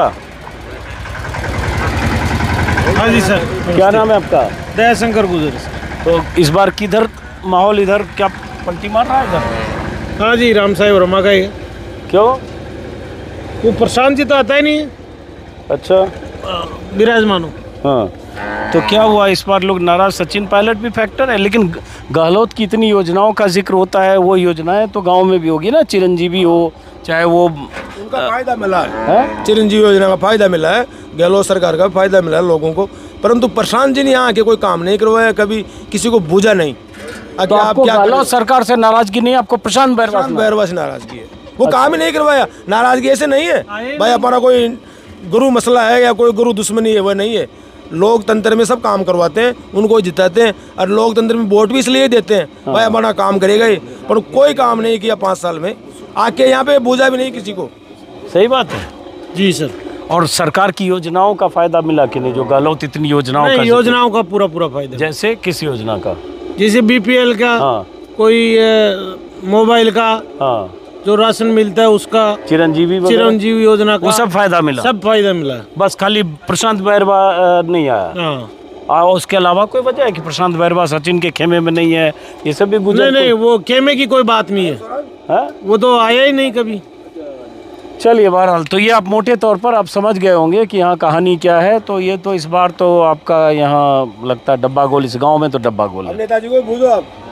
हाँ जी सर, क्या नाम है आपका? दयाशंकर गुजर। तो इस बार किधर माहौल, इधर क्या पलटी मार रहा है इधर? हाँ जी, राम साहेब वर्मा का ही। क्यों? वो प्रशांत जी तो आता ही नहीं है। अच्छा, विराजमान हो। हाँ, तो क्या हुआ इस बार लोग नाराज? सचिन पायलट भी फैक्टर है, लेकिन गहलोत की इतनी योजनाओं का जिक्र होता है, वो योजनाएं तो गांव में भी होगी ना, चिरंजीवी हो, चाहे वो उनका फायदा मिला है, चिरंजीवी योजना का फायदा मिला है, गहलोत सरकार का फायदा मिला है लोगों को। परंतु प्रशांत जी ने यहाँ आके कोई काम नहीं करवाया, कभी किसी को बूझा नहीं। तो आपको गहलोत सरकार से नाराजगी नहीं, आपको प्रशांत बैरवा बैरवा से नाराजगी है। वो काम ही नहीं करवाया। नाराजगी ऐसे नहीं है भाई हमारा कोई गुरु मसला है या कोई गुरु दुश्मनी है, वो नहीं है। लोकतंत्र में सब काम करवाते हैं, उनको जिताते हैं, और लोकतंत्र में वोट भी इसलिए देते हैं भाई हमारा काम करेगा ही, पर कोई काम नहीं किया पाँच साल में। आके यहाँ पे बूझा भी नहीं किसी को। सही बात है जी सर। और सरकार की योजनाओं का फायदा मिला कि नहीं? जो गहलोत इतनी योजनाओं का योजनाओं का पूरा पूरा फायदा। जैसे किस योजना का? जैसे बीपीएल का, हाँ। कोई मोबाइल का, हाँ। जो राशन मिलता है उसका, चिरंजीवी चिरंजीवी योजना का, वो सब फायदा मिला। सब फायदा मिला। बस खाली प्रशांत बैरवा नहीं आया। हाँ। और उसके अलावा कोई वजह है कि प्रशांत बैरवा सचिन के खेमे में नहीं है? ये सब भी गुजर। नहीं नहीं, वो खेमे की कोई बात नहीं है, है? वो तो आया ही नहीं कभी। चलिए, बहरहाल तो ये आप मोटे तौर पर आप समझ गए होंगे कि यहाँ कहानी क्या है। तो ये तो इस बार तो आपका यहाँ लगता है डब्बा गोल, इस गांव में तो डब्बा गोल है। नेताजी को पूछो आप।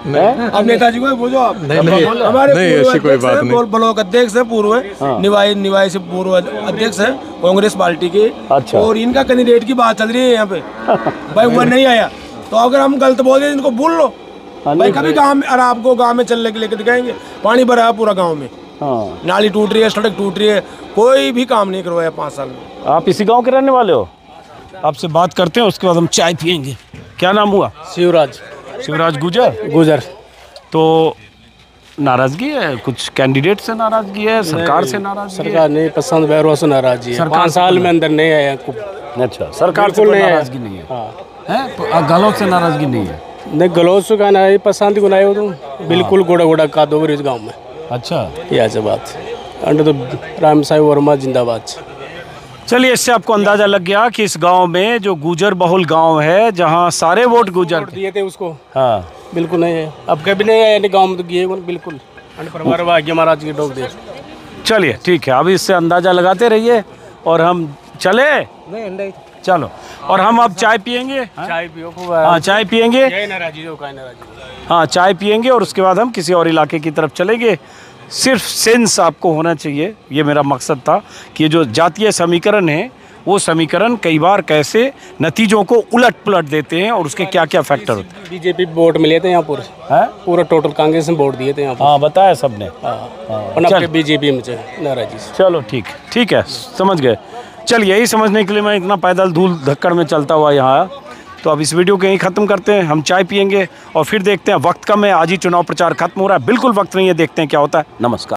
अब नेताजी को बोलो आप। नहीं, नहीं, हमारे नहीं, पूर्व ऐसी कोई अध्यक्ष बात हैं, नहीं। ब्लॉक- ब्लॉक अध्यक्ष है पूर्व है, निवाई निवाई से पूर्व अध्यक्ष है कांग्रेस पार्टी के। अच्छा। और इनका कैंडिडेट की बात चल रही है यहाँ पे। भाई वो नहीं आया तो अगर हम गलत बोल रहे इनको बोल लो भाई। कभी गाँव में, और आपको गाँव में चलने के लेके दिखाएंगे। पानी भरा है पूरा गाँव में, नाली टूट रही है, सड़क टूट रही है, कोई भी काम नहीं करवाया पाँच साल में। आप इसी गांव के रहने वाले हो? आपसे बात करते हैं, उसके बाद हम चाय पियेंगे। क्या नाम हुआ? शिवराज शिवराज गुजर। गुजर। तो नाराजगी है, कुछ कैंडिडेट से नाराजगी है, सरकार से नाराजगी है? सरकार नहीं पसंद, बैरों से नाराजगी है। सरकार पाँच से साल में अंदर नहीं आया। अच्छा, सरकार से कोई नाराजगी नहीं है? हैं? तो गलों से नाराजगी नहीं है? नहीं, गलोच का ना है, पसंद को ना तो बिल्कुल गोड़ा गोड़ा का दो इस गाँव में। अच्छा, यह से बात अंडर तो राम साई वर्मा जिंदाबाद। चलिए, इससे आपको अंदाजा लग गया कि इस गांव में जो गुजर बहुल गांव है, जहां सारे वोट गुजर दिए थे उसको। हाँ, बिल्कुल नहीं है, अब कभी नहीं आया गाँव में तो गए बिल्कुल। परमार भाग्य महाराज के डोक दे। चलिए ठीक है, अभी इससे अंदाजा लगाते रहिए और हम चले। नहीं, चलो, और हम अब चाय पियेंगे। चाय पियो। हाँ, चाय पियेंगे। नाराजी हो, नाराजी। हाँ, चाय पियेंगे और उसके बाद हम किसी और इलाके की तरफ चलेंगे। सिर्फ सेंस आपको होना चाहिए, ये मेरा मकसद था कि जो जातीय समीकरण है वो समीकरण कई बार कैसे नतीजों को उलट पुलट देते हैं और उसके क्या क्या फैक्टर होते हैं। बीजेपी वोट मिले थे यहाँ पूरे, पूरा टोटल कांग्रेस ने वोट दिए थे यहाँ। हाँ, बताया सबने। हाँ, बीजेपी में नाराजी। चलो ठीक ठीक है, समझ गए। चल, यही समझने के लिए मैं इतना पैदल धूल धक्कड़ में चलता हुआ यहाँ आया। तो अब इस वीडियो को यहीं ख़त्म करते हैं, हम चाय पियेंगे और फिर देखते हैं। वक्त कम है, आज ही चुनाव प्रचार खत्म हो रहा है, बिल्कुल वक्त नहीं है, देखते हैं क्या होता है। नमस्कार।